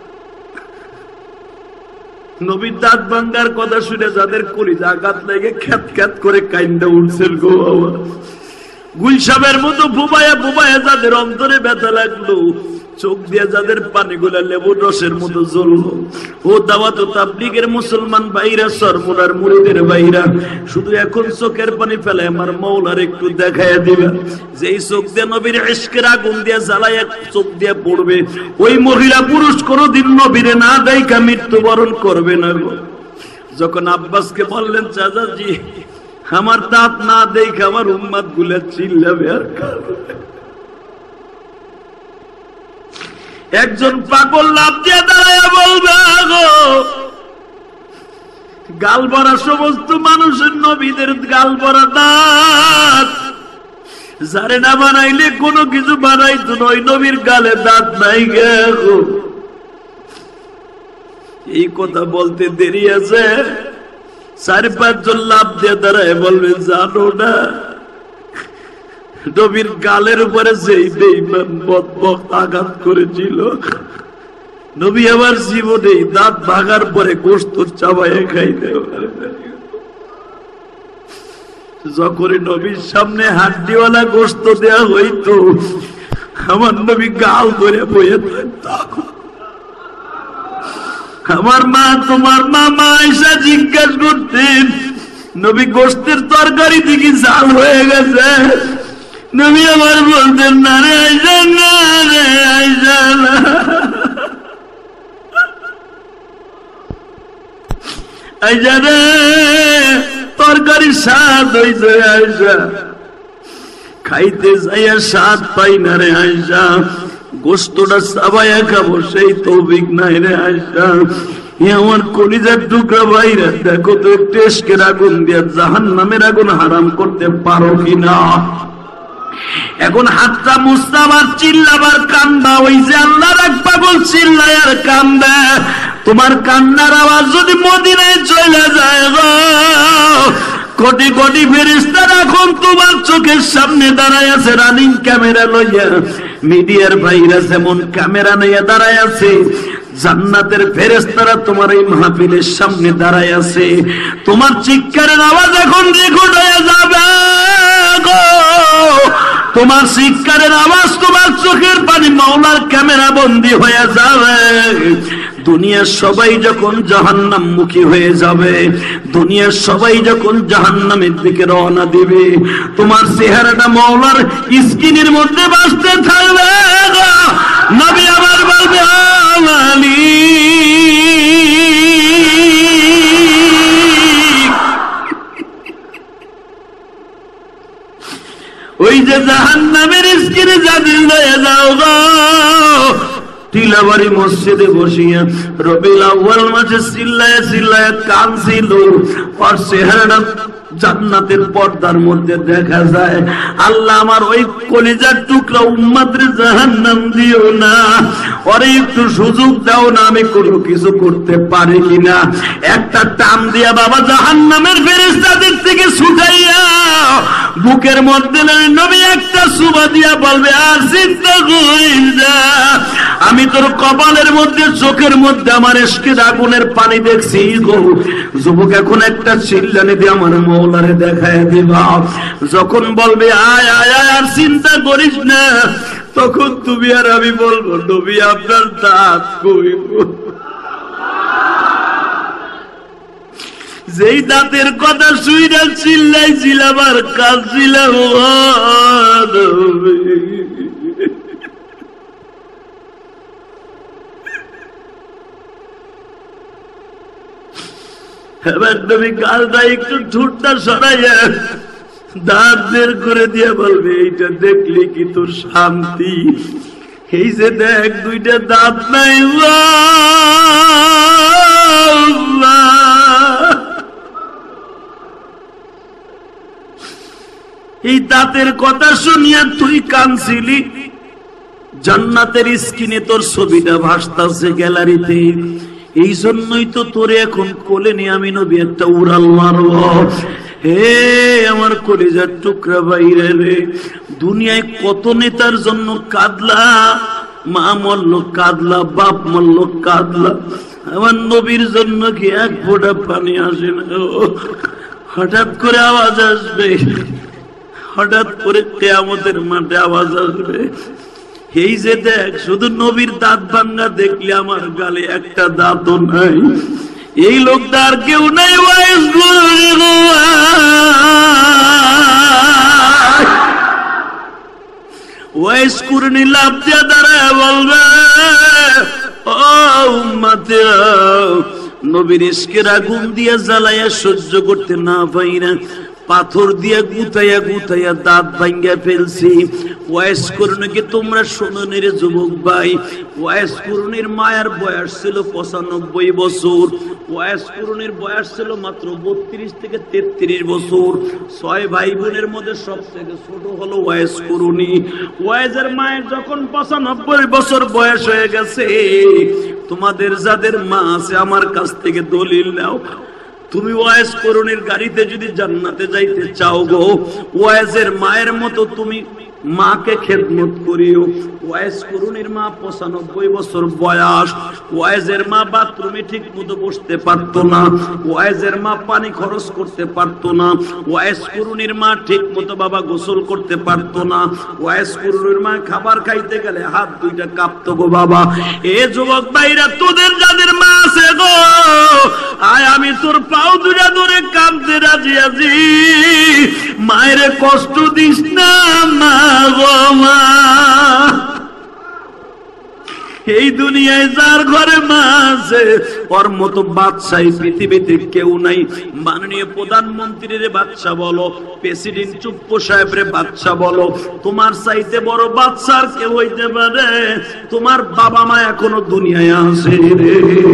নবীর দাঁত ভাঙ্গার কথা শুনে যাদের কলিজা আঘাত লেগে খ্যাত খ্যাত করে কাইন্দা উঠছেন গো বাবা, গুলশামের মতো বুবায়া বুবায়া যাদের অন্তরে ব্যথা লাগলো, চোখ দিয়ে যাদের পানিগুলা লেবুর রসের মতো জ্বললো, ও দাওয়াত ও তাবলীগের মুসলমান ভাইরা, সরমুনার মুরিদের ভাইরা, শুধু এখন চোখের পানি ফেলে আমার মওলার একটু দেখাইয়া দিবেন। যেই চোখ দিয়ে নবীর ইশকের আগুন দিয়ে জ্বালাইয়া চোখ দিয়ে পড়বে, ওই মহিলা পুরুষ কোনদিন নবীরে না দেখা মৃত্যুবরণ করবে না গো। যখন আব্বাসকে বললেন, চাচাজি আমার দাঁত না দেখে আমার উম্মত গুলা চিল্লাবে আর কাঁদবে, একজন পাগল লাফ দিয়ে দাঁড়ায় বলবে, গো গাল ভরা সমস্ত মানুষের নবীদের গাল ভরা দাঁত, যারে না বানাইলে কোনো কিছু বানাইতো নয়, নবীর গালে দাঁত নাই গে গো। এই কথা বলতে দেরি আছে, 4-5 জন লাফ দিয়ে দাঁড়ায় বলবে, জানো না নবীর গালের উপরে যেই বেঈমান বদবক্ত আঘাত করেছিল, নবী আমার জীবনে দাঁত ভাঙার পরে গোশত চাবাইয়ে খাইতে পারে। যখন নবীর সামনে হাড্ডিওয়ালা গোশত দেয়া হইতো, আমার নবী গাল ধরে বইয়ে থাকতো। আমার মা, তোমার মা আয়েশা জিজ্ঞাসা করতেন, নবী গোশতের তরকারি থেকে জাল হয়ে গেছে, নবী আমার বলতেন, না রে আয়েশা, না রে আয়েশা, না। আয়েশা রে তরকারি স্বাদ হইছে আয়েশা, খাইতে যাইয়া স্বাদ পাই না রে আয়েশা, গোশতটা চাবাইয়া খাবো সেই তৌফিক নাই রে আয়েশা। আমার কলিজার টুকরা ভাইরা, দেখো তো টেস্কের আগুন দিয়া জাহান্নামের আগুন হারাম করতে পারো কিনা। এখন হাতটা মুস্তাবার চিল্লাবার কান্দা, ওই যে আল্লাহর এক পাগল চিল্লায় আর কান্দে, তোমার কান্নার আওয়াজ যদি মদিনায় চলে যায় গো, কোটি কোটি ফেরেশতারা এখন তোমার চোখের সামনে দাঁড়ায় আছে রানিং ক্যামেরা লইয়া, মিডিয়ার ভাইরা যেমন ক্যামেরা নিয়ে দাঁড়ায় আছে, জান্নাতের ফেরেশতারা তোমার এই মাহফিলের সামনে দাঁড়ায় আছে। তোমার চিৎকারের আওয়াজ এখন রেকর্ড হয়ে যাবে গো, তোমার চিৎকারের আওয়াজ, তোমার চোখের পানি মাওলার ক্যামেরা বন্দী হয়ে যাবে। দুনিয়ার সবাই যখন জাহান্নাম মুখী হয়ে যাবে, দুনিয়ার সবাই যখন জাহান্নামের দিকে রওনা দিবে, তোমার চেহারাটা মাওলার স্ক্রিনের মধ্যে বাজতে থাকবে। নবী আমার বলবে, আলী ওই যে জাহান্নামের স্ক্রিনে জাদিল হয়ে যাও গো। টিলাবাড়ি মসজিদে বসিয়া রবিউল আউয়াল মাসে চিল্লায় চিল্লায় কাঁদছিল, আর চেহারাটা জান্নাতের পর্দার মধ্যে দেখা যায়। আল্লাহ আমার ওই কলিজার টুকরা উম্মতের জাহান্নাম দিও না, ওরে একটু সুযোগ দাও না, আমি কোনো কিছু করতে পারি কিনা। একটা টান দিয়া বাবা জাহান্নামের ফেরেশতাদের থেকে ছুটাইয়া বুকের মধ্যে নবী একটা সুবা দিয়া বলবে, আর চিন্তা করিস না, আমি তোর কপালের মধ্যে চোখের মধ্যে আমার ইশকের আগুনের পানি দেখছি গো। যুবক এখন একটা চিল্লানি দিয়ে আমার মওলারে দেখায় দিবা। যখন বলবে আয় আয় আয়, আর চিন্তা করিস না, তখন তুমি আর আমি বলবো, নবী আপনার দাঁত কই গো। যেই দাঁতের কথা শুইরা চিল্লাইছিলাম আর কাঁদছিলাম, এবার নবী গালটা একটু ঠোঁটটা সরাইয়া দাঁত বের করে দিয়ে বলবে, এইটা দেখলি কি তোর শান্তি? এই যে দেখ দুইটা দাঁত নাই, এই দাঁতের কথা শুনিয়া তুই কাঁদছিলি, জান্নাতের স্ক্রিনে তোর ছবিটা ভাসতাছে গ্যালারিতে, এই জন্যই তো তোরে এখন কোলে নিয়ে আমি নবী একটা উড়াল মারব। হে আমার কলিজার টুকরা বাইরে রে, দুনিয়ায় কত নেতার জন্য কাঁদলা, মা মরল কাঁদলা, বাপ মরল কাঁদলা, আমার নবীর জন্য কি এক ফোঁটা পানি আসে না? হঠাৎ করে আওয়াজ আসবে, হঠাৎ করে কিয়ামতের মাঠে আওয়াজ আসবে, এই যে দেখ শুধু নবীর দাঁত ভাঙ্গা দেখলে আমার গালে একটা দাঁতও নাই, এই লোকটা আর কেউ নাই। ওয়াইস কুরনি লাভ দিয়ে দাঁড়ায় বলবে, ও উম্মতেরা, নবীর ইশকের আগুন দিয়া জ্বালাইয়া সহ্য করতে না পাই না, পাথর দিয়া গুতাইয়া গুতাইয়া দাঁত ভাঙ্গা ফেলছি। ওয়াইস করুণীকে তোমরা শোনো রে যুবক ভাই, ওয়াইস করুণীর মায়ের বয়স ছিল 95 বছর, ওয়াইস করুণীর বয়স ছিল মাত্র 32 থেকে 33 বছর। 6 ভাই বোনের মধ্যে সব থেকে ছোট হলো ওয়াইস করুণী। ওয়াইসের মায়ের যখন 95 বছর বয়স হয়ে গেছে, তোমাদের যাদের মা আছে আমার কাছ থেকে দলিল নাও, তুমি ওয়াইস করুণীর গাড়িতে যদি জান্নাতে যাইতে চাও গো, ওয়াইসের মায়ের মতো তুমি মাকে খেদমত করিও। ওয়াইস করুণীর মা 95 বছর বয়স, ওয়াইসের মা বাথরুমে ঠিক মতো বসতে পারতো না, ওয়াইসের মা পানি খরচ করতে পারতো না, ওয়াইস করুণীর মা ঠিক মতো বাবা গোসল করতে পারতো না, ওয়াইস করুণীর মা খাবার খাইতে গেলে হাত দুইটা কাঁপতো গো বাবা। এ যুবক ভাইরা, তোদের যাদের মা আছে গো, আয় আমি তোর পাও দুইটা ধরে কাঁদতে রাজি আছি, মায়ের কষ্ট দিস না মা গো মা। এই দুনিয়ায় যার ঘরে মা আছে ওর মতো বাদশাহী পৃথিবীতে কেউ নাই। মাননীয় প্রধানমন্ত্রীর বাদশা বলো, প্রেসিডেন্ট চুপ্পু সাহেবের বাদশা বলো, তোমার চাইতে বড় বাদশা আর কেউ হইতে পারে? তোমার বাবা মা এখনো দুনিয়ায় আছে রে।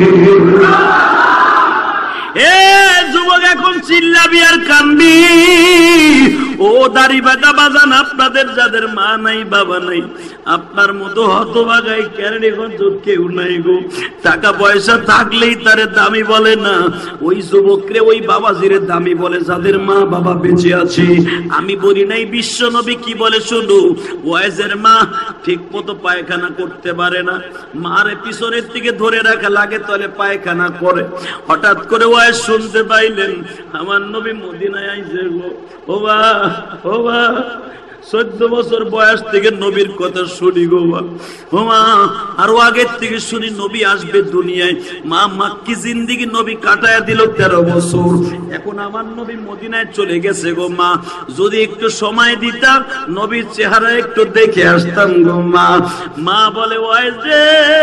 এ যুবক এখন চিল্লাবি আর কান্দি, ও দাড়ি বাঁধা বাজান, আপনাদের যাদের মা নাই বাবা নাই, আপনার মতো হতভাগাই কেরানীগঞ্জ কেউ নাই গো। টাকা পয়সা থাকলেই তারে দামি বলে না, ওই যুবকরে ওই বাবাজিরে দামি বলে যাদের মা বাবা বেঁচে আছে। আমি বলি নাই, বিশ্ব নবী কি বলে শুনো, ওয়াইজের মা ঠিক মতো পায়খানা করতে পারে না, মারে পিছনের দিকে ধরে রাখা লাগে তাহলে পায়খানা করে। হঠাৎ করে ওয়াইজ শুনতে পাইলেন আমার নবী মদিনায় আইছে গো। ও বা, ও বা, 14 বছর বয়স থেকে নবীর কথা শুনি গো মা, আরো আগের থেকে শুনি নবী আসবে দুনিয়ায়। মা মাক্কি জিন্দেগি নবী কাটায়া দিল 13 বছর, এখন আমার নবী মদিনায় চলে গেছে গো মা। যদি একটু সময় দিতাম, নবীর চেহারা একটু দেখে আসতাম গো মা। মা বলে, ওই যে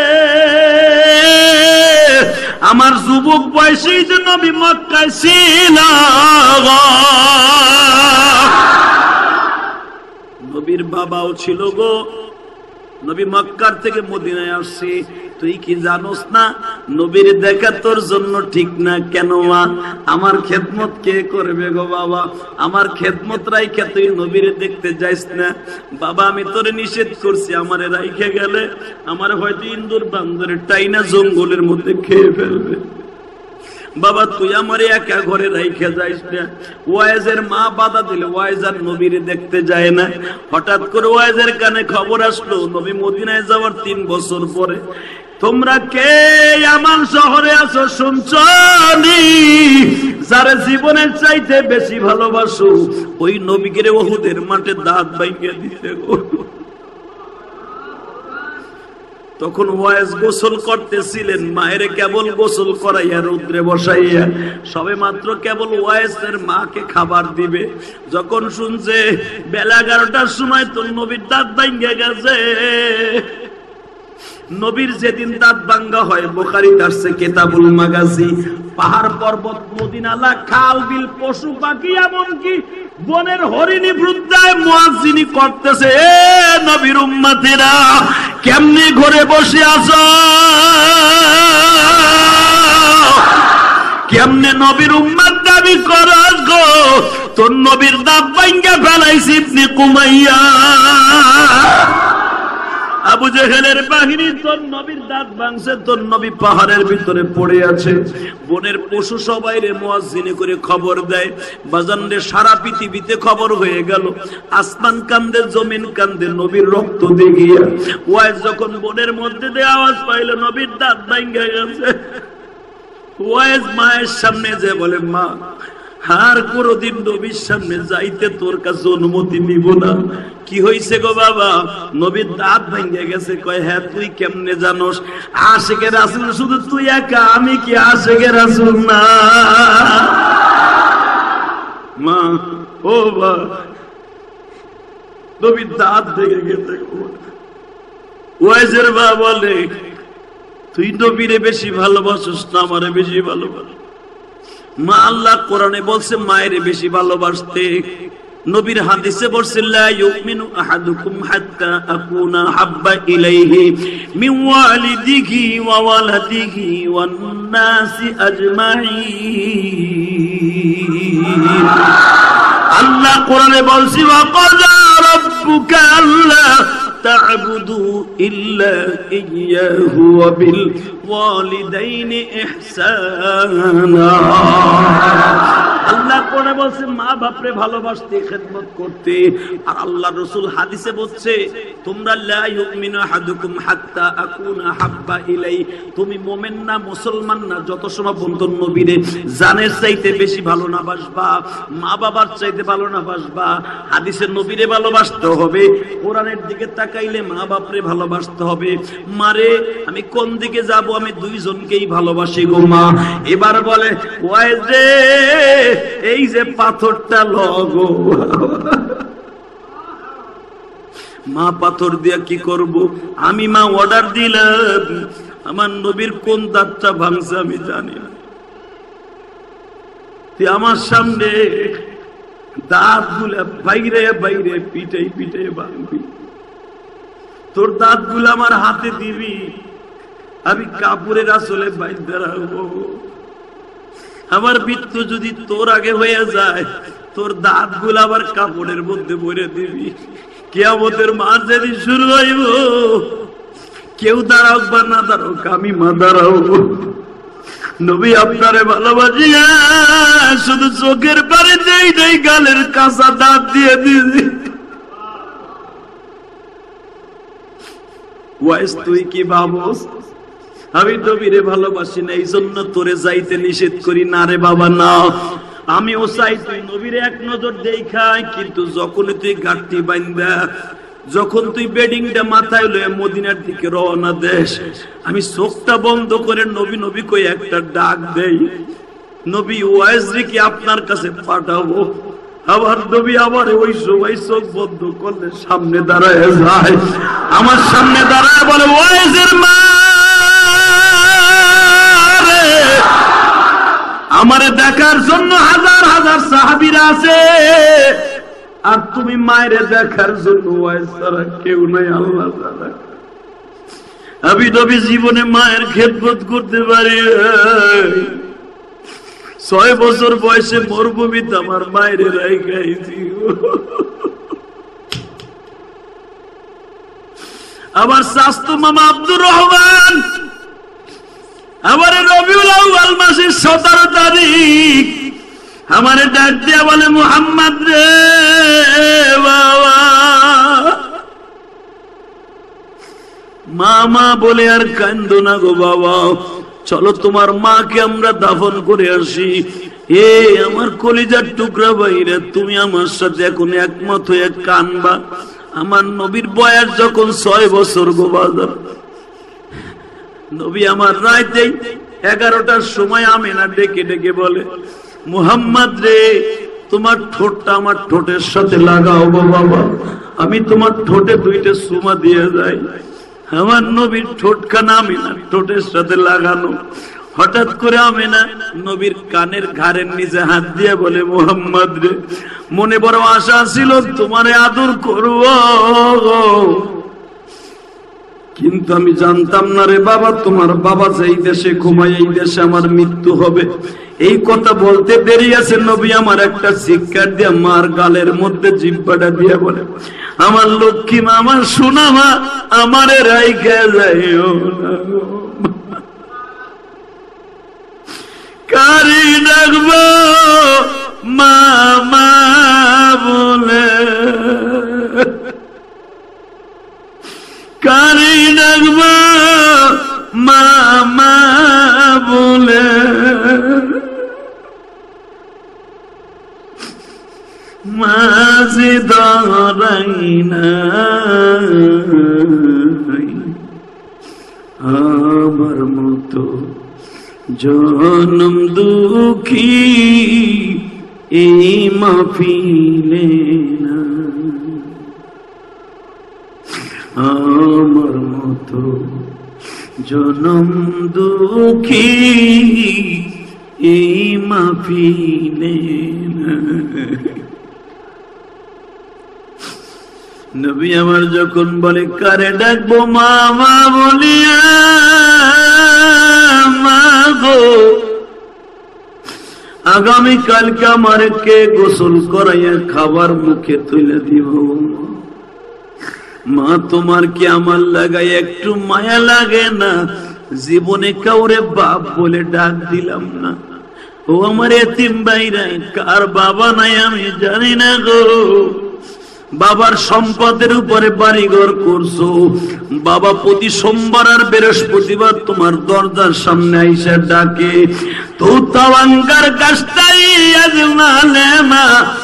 আমার যুবক বয়সেই যে নবী মক্কায় ছিল, নবীর বাবাও ছিল গো, নবী মক্কার থেকে মদিনায় আসছে। তুই কি জানোস না নবীর দেখা তোর জন্য ঠিক না? কেন মা? আমার খেদমত কে করবে গো বাবা? আমার খেদমত রাইখা তুই নবীর দেখতে যাইস না। বাবা আমি তোরে নিষেধ করছি, আমারে রাইখে গেলে আমার হয়তো ইন্দুর বান্দরে টাইনা জঙ্গলের মধ্যে খেয়ে ফেলবে। বাবা তুই আমারে একা ঘরে রাইখে যাইস না। ওয়াইজের মা বাধা দিলে ওয়াইজ আর নবীর দেখতে যায় না। হঠাৎ করে ওয়াইজের কানে খবর আসলো নবী মদিনায় যাওয়ার 3 বছর পরে। তোমরা কে আমার শহরে আছো শুনছো নি? যারা জীবনের চাইতে বেশি ভালোবাসো ওই নবীকে উহুদের মাঠে দাঁত ভাঙিয়ে দিতে গো। তখন ওয়াইজ গোসল করতেছিলেন, মায়ের কেবল গোসল করাইয়া রৌদ্রে বসাইয়া সবে মাত্র কেবল ওয়াইজের মাকে খাবার দিবে। যখন শুনছে বেলা 11টার সময় তোর নবীর দাঁত ভাঙ্গে গেছে। নবীর যেদিন দাঁত ভাঙ্গা হয় বুখারীতে আসছে কিতাবুল মাগাজি, পাহাড় পর্বত মদিনালা খাল বিল পশু পাখি এমনকি বনের হরিণী বৃদ্ধায় মুয়াজ্জিনি করতেছে, এ নবীর উম্মতেরা কেমনে ঘরে বসে আছো, কেমনে নবীর উম্মত দাবি করস গো, তোর নবীর দাঁত ভাঙ্গা ফেলাইছে ইবনে কুমাইয়া। আবু জেহেলের বাহিনী তোর নবীর দাঁত ভাঙছে, তোর নবী পাহাড়ের ভিতরে পড়ে আছে। বনের পশু সবাই রে মুয়াজ্জিনি করে খবর দেয়। বাজান রে সারা পৃথিবীতে খবর হয়ে গেল, আসমান কান্দে জমিন কান্দে নবীর রক্ত দেখিয়া। ওয়াইজ যখন বনের মধ্যে দিয়ে আওয়াজ পাইল নবীর দাঁত ভাঙ্গা গেছে, ওয়াইজ মায়ের সামনে যে বলে, মা আর কোনদিন নবীর সামনে যাইতে তোর কাছে অনুমতি নিব না। কি হইছে গো বাবা? নবীর দাঁত ভেঙে গেছে। কয় হ্যাঁ, তুই কেমনে জানোস? আশিকে রাসূল শুধু তুই একা, আমি কি আশিকে রাসূল না? মা ও বা নবীর দাঁত ভেঙে গেছে। ওয়াইজের মা বলে, তুই নবীরে বেশি ভালোবাসিস না আমারে বেশি ভালোবাসিস? মা আল্লাহ কোরআনে বলছে মায়ের বেশি ভালোবাসতে। নবীর হাদিসে বলছে লা ইউমিনু আহাদুকুম হাত্তা আকুনা হাব্বা ইলাইহি মিন ওয়ালিদিহি ওয়া ওয়ালাদিহি ওয়ান নাসি আজমাইন। আল্লাহ কোরআনে বলছে ওয়া ক্বাযা রাব্বুকা আল্লা তা'বুদু ইল্লা ইয়্যাহু ওয়া বিল ওয়ালিদাইনি ইহসানা। আল্লাহ কোরআনে বলছে মা বাপরে ভালোবাসতে, খেদমত করতে। আর আল্লাহ রাসূল হাদিসে বলছে তোমরা লা ইউমিনু আহাদুকুম হাত্তা আকুনা হাব্বা ইলাই, তুমি মুমিন না মুসলমান না যত সময় পর্যন্ত নবীরে জানের চাইতে বেশি ভালো না বাসবা, মা বাবার চাইতে ভালো না বাসবা। হাদিসে নবীরে ভালোবাসতে হবে, কোরআনের দিকে তাকাইলে মা বাপরে ভালোবাসতে হবে। মারে আমি কোন দিকে যাব? আমি দুইজনকেই ভালোবাসি গো মা। এবার বলে ওয়াইজ রে এই যে পাথরটা লগো, মা পাথর দিয়া কি করব? আমি মা অর্ডার দিলাম, আমার নবীর কোন দাঁতটা ভাঙছে আমি জানি না, তুই আমার সামনে দাঁত গুলা বাইরে বাইরে পিটাই পিটাই ভাঙবি, তোর দাঁত গুলা আমার হাতে দিবি, আমি কাপড়ের আসলে বাইরে রাখবো। আমার মৃত্যু যদি তোর আগে হয়ে যায়, তোর দাঁত গুলা আবার কাপড়ের মধ্যে ভরে দিবি। কিয়ামতের মাঠ যেদিন শুরু হইব, কেউ দাঁড়াও বা না দাঁড়াও, আমি মা দাঁড়াবো। নবী আপনারে ভালোবাসি, শুধু চোখের পারে দেই দেই গালের কাঁচা দাঁত দিয়ে দিবি। ওয়াইস তুই কি ভাবস আমি নবীরে ভালোবাসি না এই জন্য তোরে যাইতে নিষেধ করি? না রে বাবা না, আমিও চাই তুই নবীরে এক নজর দেখাই। কিন্তু যখন তুই গাঁটটি বাইন্দা, যখন তুই বেডিংটা মাথায় লয়ে মদিনার দিকে রওনা দেশ, আমি চোখটা বন্ধ করে নবী নবী কই একটা ডাক দেই, নবী ওয়াইজরে কি আপনার কাছে পাঠাবো? আবার নবী আবার ওই সময় চোখ বন্ধ করলে সামনে দাঁড়ায় যায়, আমার সামনে দাঁড়ায় বলে ওয়াইজের মা আমারে দেখার জন্য হাজার হাজার সাহাবীরা আছে, আর তুমি মায়ের দেখার জন্য ওয়াইজ ছাড়া কেউ নাই, আল্লাহ ছাড়া। আমি নবী জীবনে মায়ের খেদমত করতে পারি। 6 বছর বয়সে মরুভূমিতে আমার মায়ের রাইখাইছি। আমার শাস্তু মামা আব্দুর রহমান আমার রবিউল আউয়াল মাসের 17 তারিখ আমারে ডাক দিয়া বলে, মুহাম্মদ রে বাবা। মামা বলে আর কান্দো না গো বাবা, চলো তোমার মাকে আমরা দাফন করে আসি। এ আমার কলিজার টুকরা ভাইরা, তুমি আমার সাথে এখন একমত হয়ে কানবা। আমার নবীর বয়স যখন 6 বছর গো বাজার, নবী আমার রাতে 11টার সময় আমেনা ডেকে ডেকে বলে, মুহাম্মদ রে, তোমার ঠোঁটটা আমার ঠোঁটের সাথে লাগাও গো বাবা, আমি তোমার ঠোঁটে 2টা চুমা দিয়ে যাই। আমার নবীর ঠোঁটখানা আমেনা ঠোঁটের সাথে লাগানো। হঠাৎ করে আমেনা নবীর কানের ঘাড়ের নিচে হাত দিয়ে বলে, মুহাম্মদ রে, মনে বড় আশা ছিল তোমারে আদর করব, কিন্তু আমি জানতাম না রে বাবা, তোমার বাবা যেই দেশে ঘুমায় এই দেশে আমার মৃত্যু হবে। এই কথা বলতে দেরি আছে, নবী আমার একটা শিক্ষা দিয়ে মার গালের মধ্যে জিহ্বাটা দিয়ে বলে, আমার লক্ষ্মী মা, আমার সোনা মা, আমারে রাইখা যাইও না। কারি ডাকবো মামা বলে, কারি ডাকবো মামা বলে, মাঝে ধরাই নাই আমার মতো জনম দুঃখী এই মাহফিলে না, আমার মতো জনম দুঃখী এই মাহফিলে না। নবী আমার যখন বলে, কারে ডাকবো মামা বলিয়া, মা গো, আগামী কালকে আমার কে গোসল করাইয়া খাবার মুখে তুলে দিব। মা, তোমার কি আমার লাগাই একটু মায়া লাগে না? জীবনে কাউরে বাপ বলে ডাক দিলাম না। ও আমার এতিম ভাইরা, কার বাবা নাই আমি জানি না গো। বাবার সম্পদের উপরে বাড়িঘর করছো, বাবা প্রতি সোমবার আর বৃহস্পতিবার তোমার দরজার সামনে আইসা ডাকে, তো তাওয়াঙ্গার গাছটাই আজ মানে মা,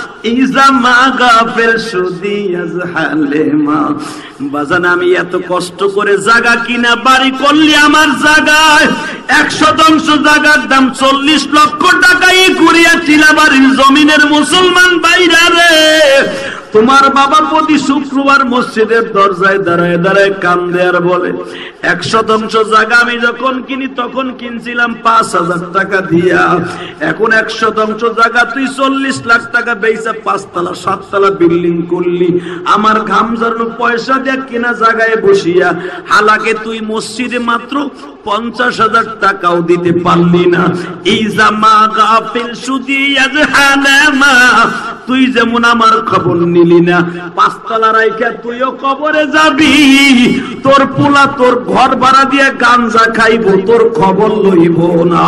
আমি এত কষ্ট করে জায়গা কিনা বাড়ি করলি, আমার জায়গায় 100 জায়গার দাম 40 লক্ষ টাকাই করিয়া চিলাবাড়ির জমিনের মুসলমান ভাইরা রে, তোমার বাবা প্রতি শুক্রবার মসজিদের দরজায় দাঁড়ায় দাঁড়ায় কান্দে আর বলে, 100 জায়গা আমি যখন কিনি তখন কিনছিলাম 5,000 টাকা দিয়া, এখন 100 জায়গা তুই 40 লাখ টাকা বেচা 5 তলা 7 তলা বিল্ডিং করলি, আমার ঘাম ঝরানো পয়সা দিয়ে কিনা জায়গায় বসিয়া, হালাকে তুই মসজিদে মাত্র 50,000 টাকাও দিতে পারলি না। এই জামা গাফিল সুদি আজ হালামা, তুই যেমন আমার খবর নিলি না, 5 তলা রাইখা তুইও কবরে যাবি, তোর পোলা তোর ঘর ভাড়া দিয়ে গাঞ্জা খাইবো, তোর খবর লইব না।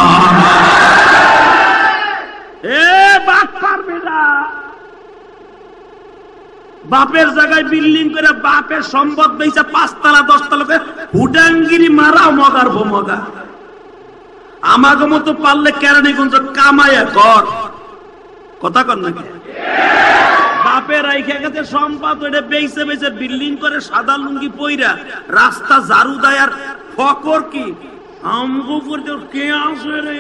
এ বাপ পারবে না, বাপের জায়গায় বিল্ডিং করে বাপের সম্পদ বেচা 5 তলা 10 তলা হুডাঙ্গিরি মারাও মগার ভমগা। আমাকে মতো পারলে কেরানীগঞ্জ কামাইয়া কর, কথা কর নাকি? বাপের রাইখা গেছে সম্পদ, ওইটা বেচে বেচে বিল্ডিং করে সাদা লুঙ্গি পইরা রাস্তা ঝাড়ু দেয়, আর ফকর কি আমগো করতে কে আসে রে?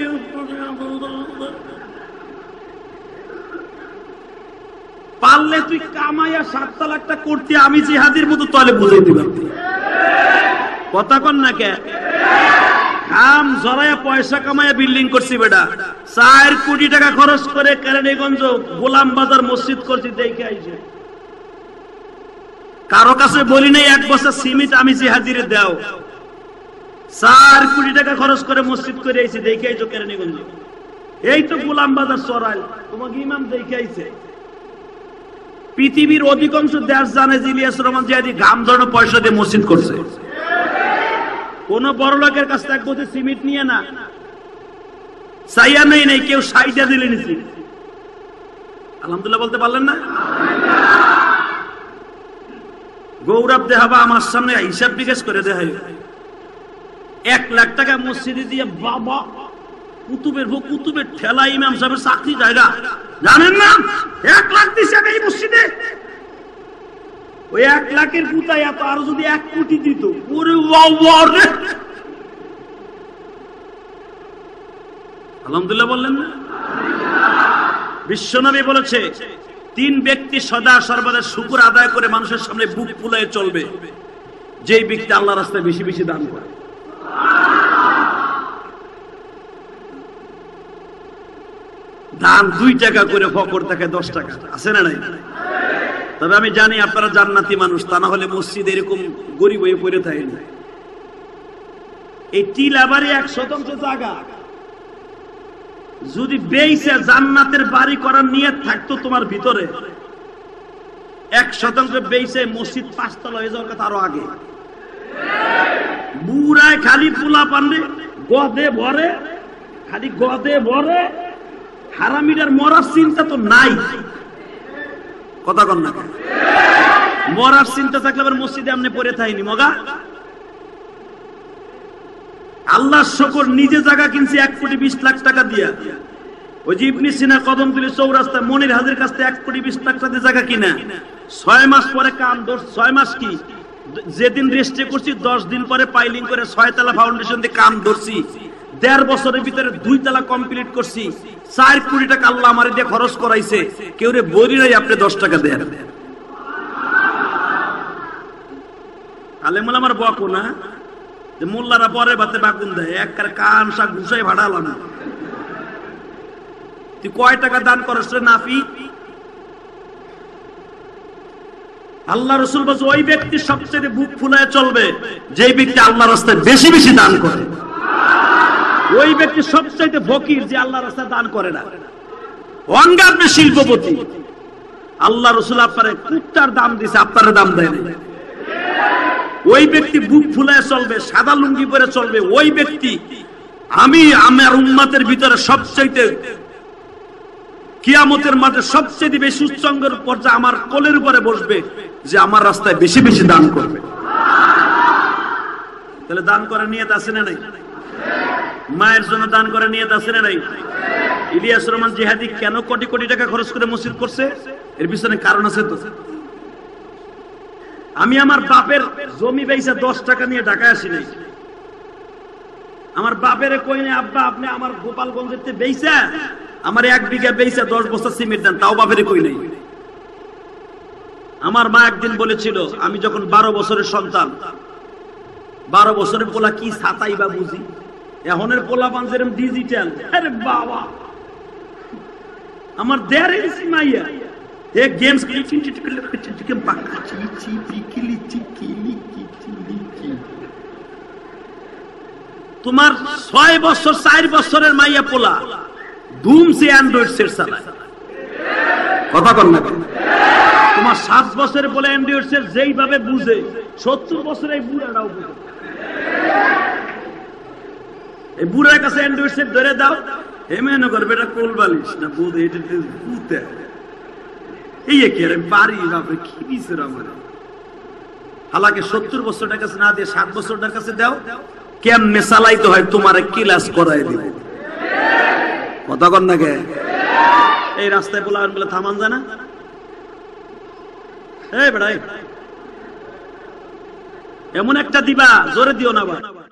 পারলে তুই কামাইয়া 7 লাখটা করতে, আমি জিহাদির মতো তাহলে বুঝাইতে পারতি, কথা কর না কে? কাম জরায়া পয়সা কামাইয়া বিল্ডিং করছি বেটা, 4 কোটি টাকা খরচ করে কেরানীগঞ্জ গোলাম বাজার মসজিদ করছি, দেখে আইছে। কারো কাছে বলি নাই 1 বছর সিমেন্ট আমি জিহাদিরে দাও, 4 কোটি টাকা খরচ করে মসজিদ করে আইছি, দেখে আইছো কেরানীগঞ্জ। এই তো গোলাম বাজার চড়াইল, তোমাকে ইমাম দেখে আইছে। পৃথিবীর অধিকাংশ দেশ জানে যে ইলিয়াস রহমান জিহাদি ঘাম ঝরানো পয়সা দিয়ে মসজিদ করছে। কোন বড় লোকের কাছ থেকে 1 বছর সিমেন্ট নিয়ে না, চাইয়া নেই কেউ 60 দিলে নিছি। আলহামদুলিল্লাহ বলতে পারলেন না? গৌরব দেহাবা আমার সামনে হিসাব বিকাশ করে দেখাই, 1 লাখ টাকা মসজিদে দিয়ে বাবা কুতুবের ঠেলা ইমাম সাহেবের চাকরি জায়গা জানেন না, 1 লাখ দিছে এই মসজিদে। ওই 1 লাখের পুতায় এত, আরো যদি 1 কোটি দিত, ওরে বাবা রে, আলহামদুলিল্লাহ বললেন না? বিশ্বনবী বলেছে 3 ব্যক্তি সদা সর্বদা শুকর আদায় করে মানুষের সামনে বুক ফুলায় চলবে, যেই ব্যক্তি আল্লাহর রাস্তায় বেশি বেশি দান করে। দান 2 টাকা করে, ফকর থাকে 10 টাকা, আছে না নাই? তবে আমি জানি আপনারা জান্নাতি মানুষ, তা না হলে মসজিদ এরকম গরিব হয়ে পড়ে থাকে না। এই টিলাবাড়ি 1 শতাংশ জায়গা যদি বেইছে জান্নাতের বাড়ি করার নিয়ত থাকতো তোমার ভিতরে, 1 শতাংশ বেইছে মসজিদ 5 তলা হয়ে যাওয়ার কথা আরো আগে। বুড়ায় খালি পোলা পান্ডে গদে ভরে, খালি গদে ভরে, হারামিটার মরার চিন্তা তো নাই। কথা কন না, মরার চিন্তা থাকলে আবার মসজিদে আমনে পড়ে থাইনি মগা। আল্লাহ শুকর, নিজে জায়গা কিনছি 1,20,00,000 টাকা দিয়া। ওই যে ইবনে সিনা কদমতলী চৌরাস্তায় মনির হাজির কাছ থেকে 1,20,00,000 টাকা দিয়ে জায়গা কিনা, 6 মাস পরে কাম ধর, 6 মাস কি যেদিন রেস্টে করছি 10 দিন পরে পাইলিং করে 6 তলা ফাউন্ডেশন দিয়ে কাম ধরছি। 1.5 বছরের ভিতরে 2 তলা কমপ্লিট করছি। 4 কোটি টাকা আল্লাহ আমার দিয়ে খরচ করাইছে। কেউ রে বলি নাই আপনি 10 টাকা দেন। আলেমুল আমার বকো না যে মোল্লারা পরে বাতে বাগুন দেয়, একবার কান শাক ঘুষাই ভাড়ালো না। তুই কয় টাকা দান করছ রে নাফি? আল্লাহ রাসূল বলেন ওই ব্যক্তি সবচেয়ে বুক ফুলায় চলবে যে ব্যক্তি আল্লাহর রাস্তায় বেশি বেশি দান করে। ওই ব্যক্তি সবচেয়ে ফকির যে আল্লাহর রাস্তায় দান করে না। অঙ্গার শিল্পপতি আল্লাহ রাসূল আপনারে কুত্তার দাম দিয়েছে, আপনার দাম দেয় না। ওই ব্যক্তি বুক ফুলায় চলবে, সাদা লুঙ্গি পরে চলবে। ওই ব্যক্তি আমার উম্মতের ভিতরে সবচেয়ে কিয়ামতের মাঠে সবচেয়ে বেশি উচ্চঙ্গের পর্যায়ে আমার কোলের উপরে বসবে যে আমার রাস্তায় বেশি বেশি দান করবে। তাহলে দান করার নিয়ত আছে না নাই? মায়ের জন্য দান করার নিয়ত আছে না নাই? ইলিয়াস রহমান জিহাদি কেন কোটি কোটি টাকা খরচ করে মসজিদ করছে? এর পিছনে কারণ আছে তো। আমি আমার বাপের জমি বেচা 10 টাকা নিয়ে ঢাকায় আসি নাই। আমার বাপের কই না আব্বা আপনি আমার গোপালগঞ্জের বেচা আমার 1 বিঘা বেচা 10 বস্তা সিমেন্ট দেন, তাও বাপের কই নাই। আমার মা একদিন বলেছিল, আমি যখন 12 বছরের সন্তান, 12 বছরের পোলা কি ছাতাই বা বুঝি, এখনের পোলা পাঞ্জেরম ডিজিটাল। আরে বাবা, আমার দেয়ারে মাইয়া এ গেমস তোমার 6 বছর 4 বছরের মাইয়া পোলা ধুমসে অ্যান্ড্রয়েড সেট চালায়। কথা কর না। তোমার 7 বছরের পোলা অ্যান্ড্রয়েড সেট যেইভাবে বুঝে 70 বছরের এই বুড়াটাও বুঝে। এই বুড়ার কাছে অ্যান্ড্রয়েড সেট ধরে দাও, হেমেন করবে এটা কোল বালিশ না বুধ, এটা ভূতে। এই কি আরে বাড়ি বাপরে কি দিছে আমার। হালাকে 70 বছরটার কাছে না দিয়ে 7 বছরটার কাছে দাও, কেমনে চালাইতে হয় তোমারে ক্লাস করাই দিব। কথা কর না কে? এই রাস্তায় বলা বলে থামান জানা, এই বেড়াই এমন একটা দিবা জোরে দিও না।